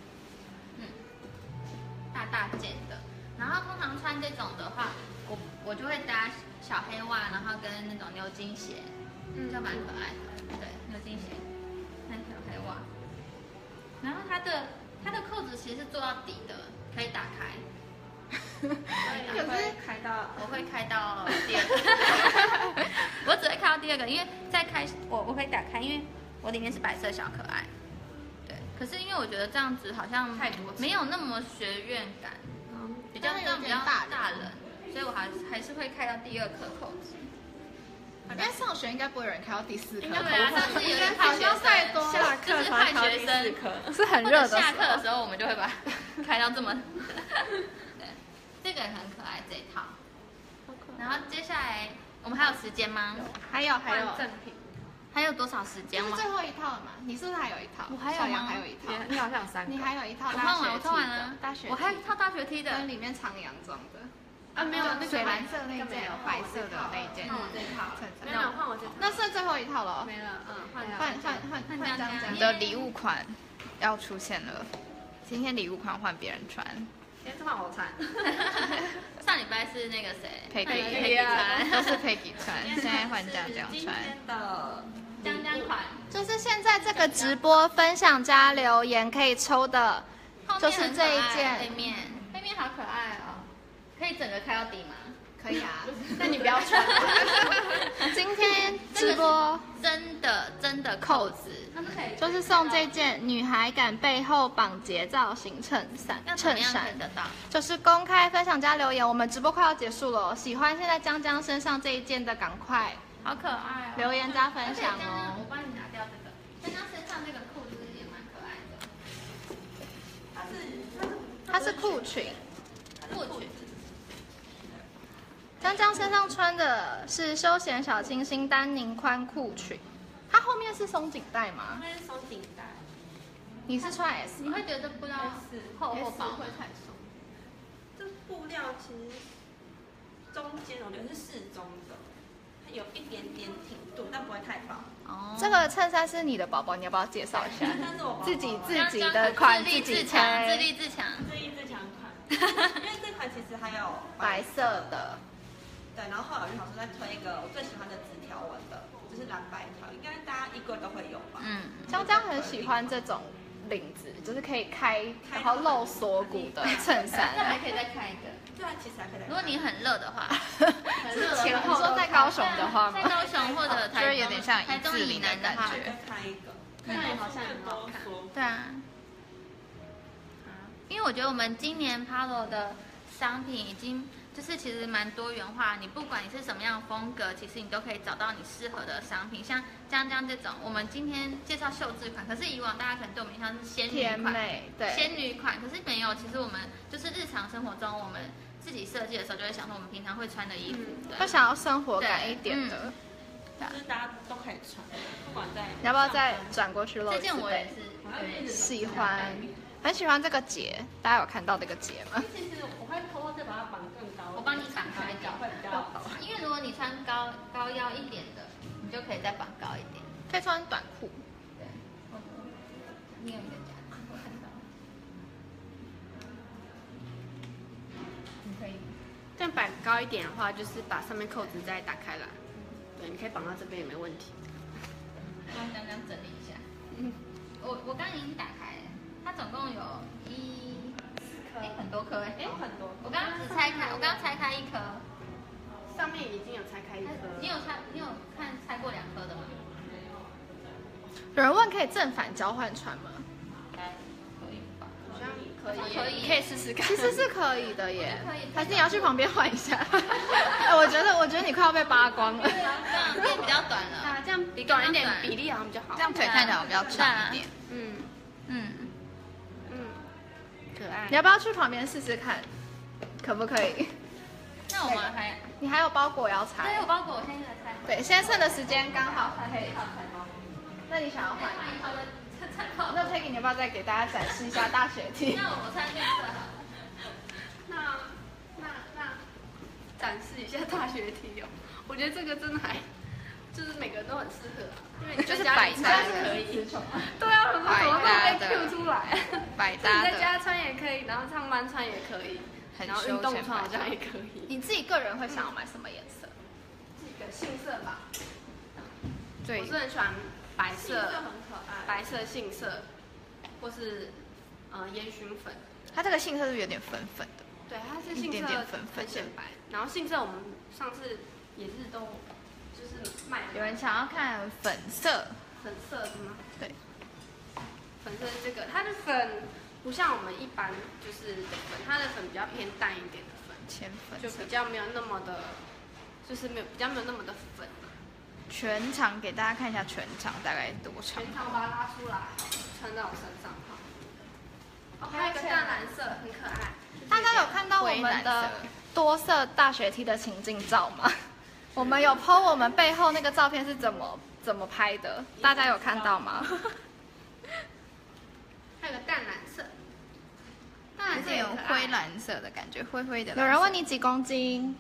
[SPEAKER 2] 大大件的。然后通常穿这种的话，我就会搭小黑袜，然后跟那种牛津鞋，就蛮可爱的。对，牛津鞋，那小黑袜。然后它的扣子其实是做到底的，可以打开。
[SPEAKER 5] 可是开到
[SPEAKER 2] 我会开到第二个，我只会开到第二个，因为再开我可以打开，因为我里面是白色小可爱。对，可是因为我觉得这样子好像没有那么学院感，比较大人，所以我还是会开到第二颗扣子。
[SPEAKER 1] 因为上学应该不会有人开到第4颗，
[SPEAKER 2] 对啊，但是有点
[SPEAKER 1] 好像太多，
[SPEAKER 5] 下课
[SPEAKER 2] 就是派学生
[SPEAKER 1] 是很热的。
[SPEAKER 2] 下课的时候我们就会把它开到这么。对，这个也很可爱这一套。然后接下来我们还有时间吗？
[SPEAKER 1] 还有
[SPEAKER 3] 赠品，
[SPEAKER 2] 还有多少时间吗？
[SPEAKER 1] 这是最后一套了嘛？你是不是还有一套？
[SPEAKER 2] 我还有吗？
[SPEAKER 1] 小杨还有一套，
[SPEAKER 5] 你好像有3个。
[SPEAKER 1] 你还有一套
[SPEAKER 2] 我
[SPEAKER 1] 大学 T 的，
[SPEAKER 2] 我穿完了，
[SPEAKER 1] 大学 T
[SPEAKER 2] 我还有一套大学 T 的，
[SPEAKER 1] 跟里面长洋装的。
[SPEAKER 3] 啊，没有那个
[SPEAKER 1] 水蓝色那件，有白色的那一件，
[SPEAKER 3] 这套
[SPEAKER 1] 衬衫。
[SPEAKER 3] 没有换我这套，
[SPEAKER 1] 那剩最后一套了。
[SPEAKER 3] 没了，
[SPEAKER 1] 换这样
[SPEAKER 4] 你的礼物款要出现了，今天礼物款换别人穿。
[SPEAKER 3] 今天是换我穿。
[SPEAKER 2] 上礼拜是那个谁
[SPEAKER 4] Peggy
[SPEAKER 2] 穿，
[SPEAKER 4] 都是 Peggy 穿，现在换这样穿。
[SPEAKER 5] 今天的
[SPEAKER 2] 江江款，
[SPEAKER 1] 就是现在这个直播分享加留言可以抽的，就是这一件。
[SPEAKER 2] 背面好可爱哦，可以整个开到底吗？
[SPEAKER 1] 可以啊，但你不要穿。今天直播
[SPEAKER 2] 真的扣子，
[SPEAKER 1] 就是送这件女孩感背后绑结造型衬衫，
[SPEAKER 2] 得到。
[SPEAKER 1] 就是公开分享加留言，我们直播快要结束了，喜欢现在江江身上这一件的赶快
[SPEAKER 2] 好可爱哦！
[SPEAKER 1] 留言加分享哦。
[SPEAKER 2] 我帮你拿掉这个，江江身上这个裤子也蛮可爱的。
[SPEAKER 1] 它是裤裙，
[SPEAKER 2] 裤裙。
[SPEAKER 1] 江江身上穿的是休闲小清新丹宁宽裤裙，它后面是松紧带吗？
[SPEAKER 5] 它是松紧带。
[SPEAKER 1] 你是穿 S 吗？
[SPEAKER 2] 你会觉得不知道厚或薄
[SPEAKER 3] 会太松。
[SPEAKER 5] 这布料其实中间我觉得是适中的，它有一点点挺度，但不会太薄。
[SPEAKER 2] 哦，
[SPEAKER 1] 这个衬衫是你的宝宝，你要不要介绍一下？
[SPEAKER 5] 但是我
[SPEAKER 1] 自己的款，自己穿，
[SPEAKER 2] 自立自强
[SPEAKER 5] 款。因为这款其实还有
[SPEAKER 1] 白色的。
[SPEAKER 5] 对，然后后来我就想说再推一个我最喜欢的纸条纹的，就是蓝白条，应该大家衣柜都会有吧？
[SPEAKER 1] 江江很喜欢这种领子，就是可以开然后露锁骨的衬衫，
[SPEAKER 2] 还可以再开一个。
[SPEAKER 5] 对啊，其实还可以再开。
[SPEAKER 2] 如果你很热的话，
[SPEAKER 1] 前后说在高雄的话吗？
[SPEAKER 2] 在高雄或者
[SPEAKER 4] 就是有点像
[SPEAKER 2] 台中以南的话，
[SPEAKER 5] 再开一个，
[SPEAKER 3] 看起来好像很好看。
[SPEAKER 2] 对啊，因为我觉得我们今年 Palo 的商品已经就是其实蛮多元化，你不管你是什么样的风格，其实你都可以找到你适合的商品。像江江这种，我们今天介绍秀智款，可是以往大家可能对我们印象是仙女款，
[SPEAKER 1] 对，
[SPEAKER 2] 仙女款，可是没有。其实我们就是日常生活中我们自己设计的时候，就会想说我们平常会穿的衣服，
[SPEAKER 1] 会想要生活感一点的，
[SPEAKER 5] 就是大家都可以穿，不管在。
[SPEAKER 1] 你要不要再转过去露？
[SPEAKER 2] 这件我也是
[SPEAKER 1] 喜欢，很喜欢这个结，大家有看到这个结吗？
[SPEAKER 5] 其实我会偷偷再把它绑更高，
[SPEAKER 2] 我帮你绑高一点，
[SPEAKER 5] 会比较好。
[SPEAKER 2] 因为如果你穿高腰一点的，你就可以再绑高一点。
[SPEAKER 1] 可以穿短裤。
[SPEAKER 2] 对，你有一个夹子，我看到。你可以。
[SPEAKER 3] 这样绑高一点的话，就是把上面扣子再打开来。对，你可以绑到这边也没问题。
[SPEAKER 2] 帮江江整理一下。我刚刚已经打开了，它总共有很多颗
[SPEAKER 5] 很多。
[SPEAKER 2] 我刚刚拆开一颗，
[SPEAKER 3] 上面已经有拆开一颗。
[SPEAKER 2] 你有看拆过2颗的吗？
[SPEAKER 1] 有人问可以正反交换穿吗？
[SPEAKER 2] 可以吧？
[SPEAKER 3] 好像可以，
[SPEAKER 2] 可以，
[SPEAKER 3] 可以试试看。
[SPEAKER 1] 其实是可以的耶
[SPEAKER 2] 可以，
[SPEAKER 1] 还是你要去旁边换一下？我觉得你快要被扒光了。
[SPEAKER 2] 这样变比较短了。
[SPEAKER 3] 啊，这样比短一点，比例好像比较好。
[SPEAKER 4] 这样腿看起来比较长一点。
[SPEAKER 3] 可爱。
[SPEAKER 1] 你要不要去旁边试试看？可不可以？
[SPEAKER 2] 那我们
[SPEAKER 1] 你还有包裹要拆？
[SPEAKER 2] 对，有包裹，我现在来拆。
[SPEAKER 1] 对，现在剩的时间刚好可以。那你想要换？
[SPEAKER 2] 换一套再
[SPEAKER 1] 那 Peggy 你要不要再给大家展示一下大学 T？
[SPEAKER 2] 那我穿绿色好了。
[SPEAKER 3] 那展示一下大学 T 哦，我觉得这个真的就是每个人都很适合啊，因为你
[SPEAKER 4] 就是
[SPEAKER 3] 在家里
[SPEAKER 4] 百搭
[SPEAKER 3] 穿也可以。
[SPEAKER 1] 的
[SPEAKER 3] 对啊，怎么会被
[SPEAKER 4] 百搭
[SPEAKER 3] Q 出来？
[SPEAKER 4] 百搭
[SPEAKER 3] 你在家
[SPEAKER 4] 的，
[SPEAKER 3] 穿也可以，然后上班穿也可以，
[SPEAKER 4] 很
[SPEAKER 3] 然后运动穿好像也可以。
[SPEAKER 1] 你自己个人会想要买什么颜色？
[SPEAKER 3] 这个杏色吧，
[SPEAKER 4] 对
[SPEAKER 3] 我是很喜欢白色
[SPEAKER 5] 就，很可爱。
[SPEAKER 3] 白色杏色，或是烟熏粉。
[SPEAKER 4] 它这个杏色是有点粉粉的，
[SPEAKER 3] 对，它是杏色
[SPEAKER 4] 一点点粉粉的
[SPEAKER 3] 很显白，然后杏色我们上次也是都就是卖
[SPEAKER 4] 有人想要看粉色，
[SPEAKER 3] 粉色的吗？
[SPEAKER 4] 对，
[SPEAKER 3] 粉色是这个，它的粉不像我们一般就是的粉，它的粉比较偏淡一点的粉，
[SPEAKER 4] 浅粉色
[SPEAKER 3] 就比较没有那么的，就是比较没有那么的粉。
[SPEAKER 4] 全长给大家看一下全长大概多长？
[SPEAKER 3] 全长把它拉出来，穿在我身上哈。哦，还有一个淡蓝色，很可爱。
[SPEAKER 1] 大家有看到我们的多色大学 T 的情境照吗？我们有 po 我们背后那个照片是怎么拍的，大家有看到吗？
[SPEAKER 3] 还有个淡蓝色，淡蓝色
[SPEAKER 4] 有点有
[SPEAKER 3] 也可爱
[SPEAKER 4] 灰。蓝色的感觉，灰灰的蓝色。
[SPEAKER 1] 有人问你几公斤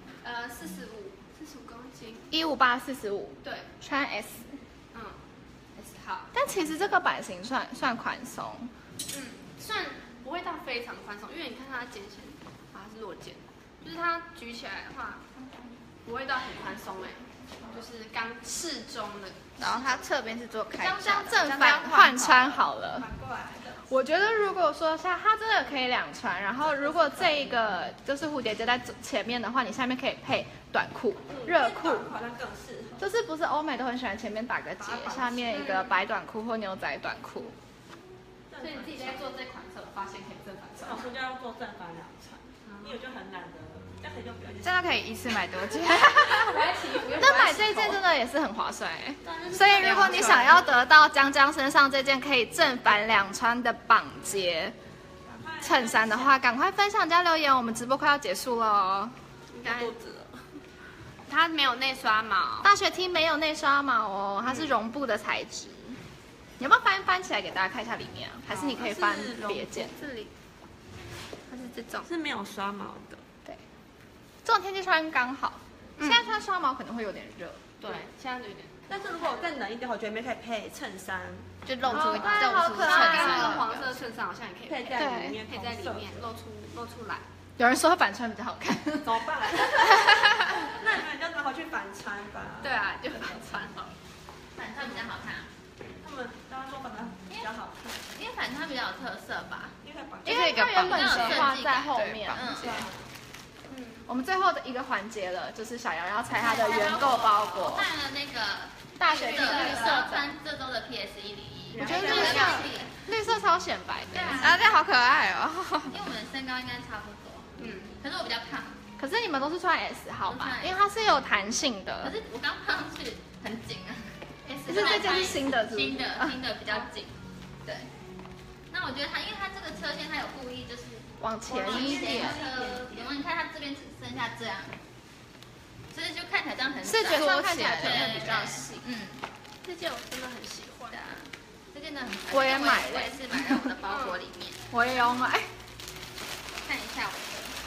[SPEAKER 3] 45公斤。
[SPEAKER 1] ？158、45，
[SPEAKER 3] 对，
[SPEAKER 1] 穿 S。
[SPEAKER 3] 嗯，S 号。
[SPEAKER 1] 但其实这个版型算宽松，
[SPEAKER 3] 算不会到非常宽松，因为你看它的肩线，它是落肩，就是它举起来的话，不会到很宽松就是刚适中的。
[SPEAKER 4] 然后它侧边是做开
[SPEAKER 1] 将
[SPEAKER 4] 架的，
[SPEAKER 1] 正反换穿好了。
[SPEAKER 5] 反过来的。
[SPEAKER 1] 我觉得如果说像它真的可以两穿，然后如果这一个就是蝴蝶结在前面的话，你下面可以配短裤、热裤，
[SPEAKER 5] 好像更适合。
[SPEAKER 1] 就是不是欧美都很喜欢前面打个结，下面一个白短裤或牛仔短裤。
[SPEAKER 3] 所以你自己在做这款的时候，发现可以正反穿。
[SPEAKER 5] 老师就要做正反两穿，因为我就很懒得，这样可以用表
[SPEAKER 4] 这样可以一次买多件。
[SPEAKER 1] 但买这件真的也是很划算哎。所以如果你想要得到江江身上这件可以正反两穿的绑结衬衫的话，赶快分享加留言，我们直播快要结束了哦。
[SPEAKER 3] 应该
[SPEAKER 5] 肚子了。
[SPEAKER 3] 它没有内刷毛，
[SPEAKER 1] 大学 T 没有内刷毛哦，它是绒布的材质。你要不要翻起来给大家看一下里面啊？还是你可以翻别件？
[SPEAKER 3] 这里它是这种，
[SPEAKER 5] 是没有刷毛的。
[SPEAKER 1] 对，这种天气穿刚好。现在穿刷毛可能会有点热。
[SPEAKER 3] 对，现在就有点。
[SPEAKER 5] 但是如果更冷一点，我觉得里面可以配衬衫，
[SPEAKER 4] 就露出
[SPEAKER 1] 对好可
[SPEAKER 4] 衬
[SPEAKER 1] 爱
[SPEAKER 3] 刚刚
[SPEAKER 4] 衫。
[SPEAKER 3] 黄色衬衫好像也可以
[SPEAKER 5] 配在里面，
[SPEAKER 3] 配在里面，露出来。
[SPEAKER 1] 有人说反穿比较好看。
[SPEAKER 5] 怎么办？那你们就拿回去反穿吧。
[SPEAKER 3] 对啊，就反穿好。
[SPEAKER 2] 反穿比较好看，
[SPEAKER 5] 他们刚刚说反穿比较好看，
[SPEAKER 2] 因为反穿比较有特色吧。
[SPEAKER 5] 因为绑
[SPEAKER 1] 因为它原本是画在后面。
[SPEAKER 4] 对，
[SPEAKER 1] 我们最后的一个环节了，就是小瑶要拆她的原购包
[SPEAKER 2] 我
[SPEAKER 1] 裹。
[SPEAKER 2] 看了那个
[SPEAKER 1] 大学 T
[SPEAKER 2] 绿
[SPEAKER 1] 绿色的，
[SPEAKER 2] 穿这周的 PS101，
[SPEAKER 1] 我觉得绿色超显白的。
[SPEAKER 4] 然后这好可爱哦。
[SPEAKER 2] 因为我们身高应该差不多，可是我比较胖，
[SPEAKER 1] 可是你们都是穿 S 号吧？
[SPEAKER 2] 我穿 S
[SPEAKER 1] 因为它是有弹性
[SPEAKER 2] 可
[SPEAKER 1] 的。
[SPEAKER 2] 是我刚胖上去很紧啊。
[SPEAKER 1] 可是这件是新的，是不是？
[SPEAKER 2] 新的比较紧，对。那我觉得它，因为它这个车线它有故意就是
[SPEAKER 1] 往前一点，
[SPEAKER 2] 你看它这边只剩下这样，所以就看起来这样很
[SPEAKER 1] 视觉上看起来
[SPEAKER 2] 对
[SPEAKER 1] 会比较细。
[SPEAKER 3] 这件我真的很喜欢。
[SPEAKER 2] 对啊，这件的很，
[SPEAKER 1] 我也买了
[SPEAKER 2] 我也是买在我的包裹里面。
[SPEAKER 1] 我也有买。
[SPEAKER 2] 看一下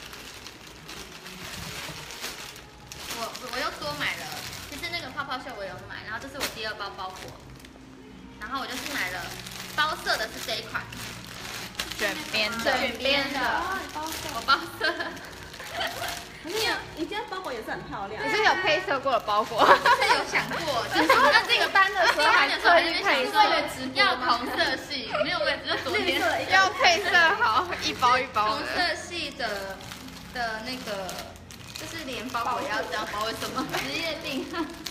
[SPEAKER 2] 我又多买了，其实那个泡泡袖我有买，然后这是我第二包包裹，然后我就是买了包色的是这一款，
[SPEAKER 4] 卷边的，
[SPEAKER 1] 卷边的。
[SPEAKER 2] 我包色。
[SPEAKER 5] 你今天包裹也是很漂亮
[SPEAKER 1] 你。是有配色过的包裹？
[SPEAKER 2] 是有想过，就是
[SPEAKER 1] 那这个单的时候还特意配色
[SPEAKER 2] 为了直播要同色系，没有为了只是昨天
[SPEAKER 4] 要配色好，一包一包
[SPEAKER 2] 同
[SPEAKER 4] 的。
[SPEAKER 2] 色系的那个，就是连包裹也要这样包，为什么？职业病。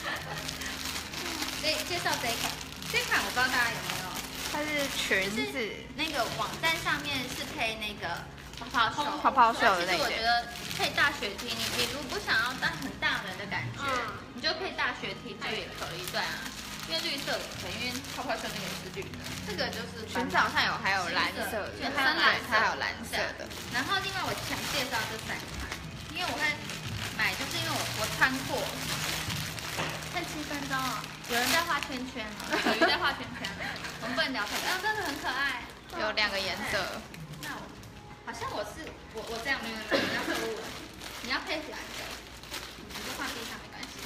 [SPEAKER 2] 所以介绍这一款，这款我不知道大家有没有，
[SPEAKER 4] 它是裙子，
[SPEAKER 2] 那个网站上面是配那个
[SPEAKER 4] 泡泡袖的那个
[SPEAKER 2] 其实我觉得配大学 T，你如果不想要当很大人的感觉，你就配大学 T 就也可以，对啊。因为绿色可以，因为泡泡袖那个也是绿的，这个就是
[SPEAKER 4] 裙子好像还有蓝色的，
[SPEAKER 2] 对，还有蓝色，
[SPEAKER 4] 它还有蓝色的。
[SPEAKER 2] 然后另外我想介绍这3款，因为我会买，就是因为我穿过。剩7分钟哦，有人在画圈圈了，有人在画圈圈了，我们不能乱聊天，这个很可爱，
[SPEAKER 4] 有2个颜色。
[SPEAKER 2] 那我好像我这样没有，你要错误了，你要配蓝的，你就放地上没关系。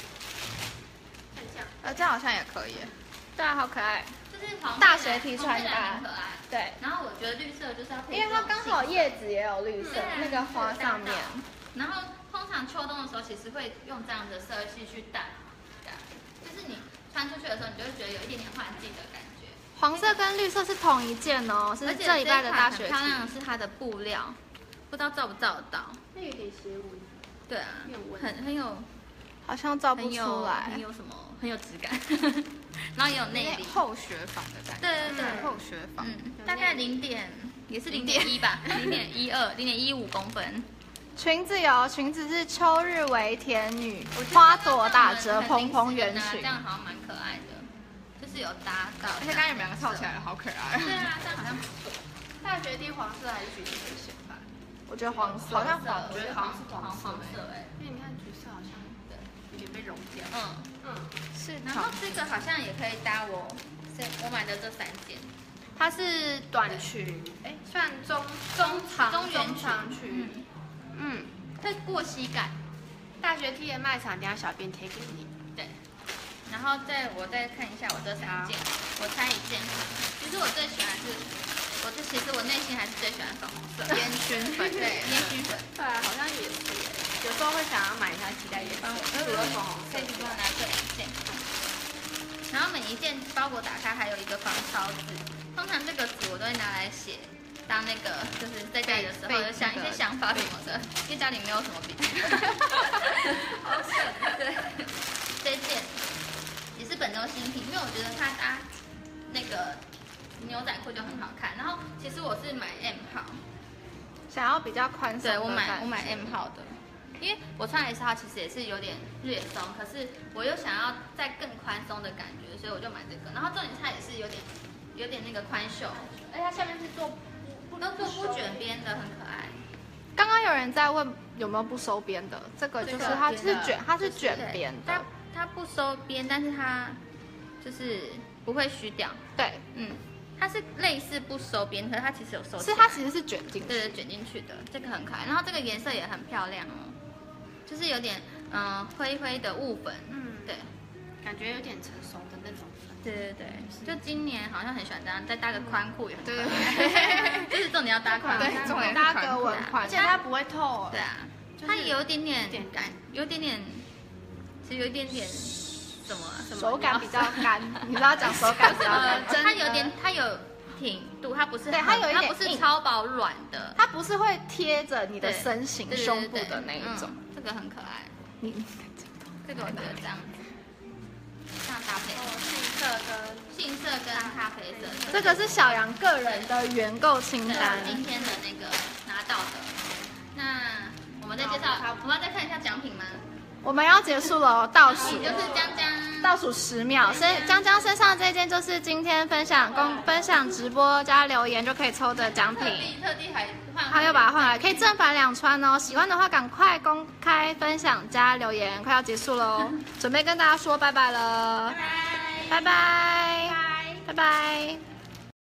[SPEAKER 4] 这样好像也可以。
[SPEAKER 1] 对啊，好可爱。
[SPEAKER 2] 就是黄
[SPEAKER 1] 大学 T 穿搭
[SPEAKER 2] 很可爱。
[SPEAKER 1] 对，
[SPEAKER 2] 然后我觉得绿色就是要配，
[SPEAKER 1] 因为它刚好叶子也有绿色，那个花上面。
[SPEAKER 2] 然后通常秋冬的时候，其实会用这样的色系去淡，就是你穿出去的时候，你就会觉得有一点点换季的感觉。
[SPEAKER 1] 黄色跟绿色是同一件哦，是这礼拜的大学 T。
[SPEAKER 2] 漂亮的是它的布料，不知道照不照得到。
[SPEAKER 3] 那有点斜纹。
[SPEAKER 2] 对啊，很有，
[SPEAKER 1] 好像照不出来，
[SPEAKER 2] 很有什么，很有质感。然后也有内里
[SPEAKER 4] 厚雪纺的感觉。
[SPEAKER 2] 对，
[SPEAKER 4] 厚雪纺。
[SPEAKER 2] 大概也是0.1吧，0.12、0.15公分。
[SPEAKER 1] 裙子裙子是秋日为甜女，花朵打折蓬蓬圆裙，
[SPEAKER 2] 这样好像蛮可爱的，就是有搭到。
[SPEAKER 4] 而且刚才你们2个凑起来好可爱。
[SPEAKER 2] 对啊，这样好像不错。
[SPEAKER 3] 大学 T 黄色还是橘色最显吧？
[SPEAKER 1] 我觉得黄色，
[SPEAKER 3] 好像黄，
[SPEAKER 2] 我觉得好像是黄色哎，
[SPEAKER 3] 因为你看橘色好像有点被融掉。
[SPEAKER 1] 是。
[SPEAKER 2] 然后这个好像也可以搭我买的这3件。
[SPEAKER 3] 它是短裙，算中长裙，
[SPEAKER 2] 会过膝盖。
[SPEAKER 3] 大学 T 的卖场，等下小编贴给你。
[SPEAKER 2] 对，然后我再看一下我这3件，我猜1件。其实我最喜欢其实我内心还是最喜欢粉红色烟熏粉，对，烟熏粉。
[SPEAKER 3] 对啊，好像也是耶，有时候会想要买一下其他颜色，除了粉红色，
[SPEAKER 2] 可以帮我拿这2件。然后每一件包裹打开还有一个防烧纸，通常这个纸我都会拿来写，当那个就是在家里的时候有想一些想法什么的，因为家里没有什么笔记。好省。对，这件也是本周新品，因为我觉得它搭那个牛仔裤就很好看。然后其实我是买 M 号，
[SPEAKER 1] 想要比较宽松。
[SPEAKER 2] 对，我买 M 号的。因为我穿 S 号其实也是有点略松，可是我又想要再更宽松的感觉，所以我就买这个。然后重点它也是有点那个宽袖，
[SPEAKER 3] 而且它下面是做
[SPEAKER 2] 不卷边的，很可爱。
[SPEAKER 1] 刚刚有人在问有没有不收边的，这个就是它是卷边的，
[SPEAKER 2] 它不收边，但是它就是不会虚掉。
[SPEAKER 1] 对，
[SPEAKER 2] 它是类似不收边，可是它其实有收起来。
[SPEAKER 1] 是它其实是卷进去，
[SPEAKER 2] 对，卷进去的，这个很可爱。然后这个颜色也很漂亮哦，就是有点灰灰的雾粉，对，
[SPEAKER 3] 感觉有点成熟的那种粉。
[SPEAKER 2] 对，就今年好像很喜欢这样，再搭个宽裤也很可爱。就是重点要搭宽裤，
[SPEAKER 4] 对，重点
[SPEAKER 1] 搭格纹款，
[SPEAKER 3] 而且它不会透。
[SPEAKER 2] 对啊，它有一点点感，有一点点什么
[SPEAKER 1] 手感比较干，你知道讲手感比较干，
[SPEAKER 2] 它有挺度，它不是
[SPEAKER 1] 对，它有一点
[SPEAKER 2] 它不是超薄软的，
[SPEAKER 1] 它不是会贴着你的身形胸部的那一种，
[SPEAKER 2] 这个很可爱。这个我觉得这样子，这样搭配，杏色跟咖啡色，
[SPEAKER 1] 这个是小杨个人的原购清单，
[SPEAKER 2] 今天的那个拿到的。那我们再介绍，我们要再看一下奖品吗？
[SPEAKER 1] 我们要结束了，倒数
[SPEAKER 2] 就是江江，
[SPEAKER 1] 倒数10秒，江江身上这件就是今天分享直播加留言就可以抽的奖品，
[SPEAKER 2] 特地还换，
[SPEAKER 1] 他又把它换来，可以正反两穿哦。喜欢的话赶快公开分享加留言，快要结束喽，准备跟大家说拜拜了，拜拜，拜拜。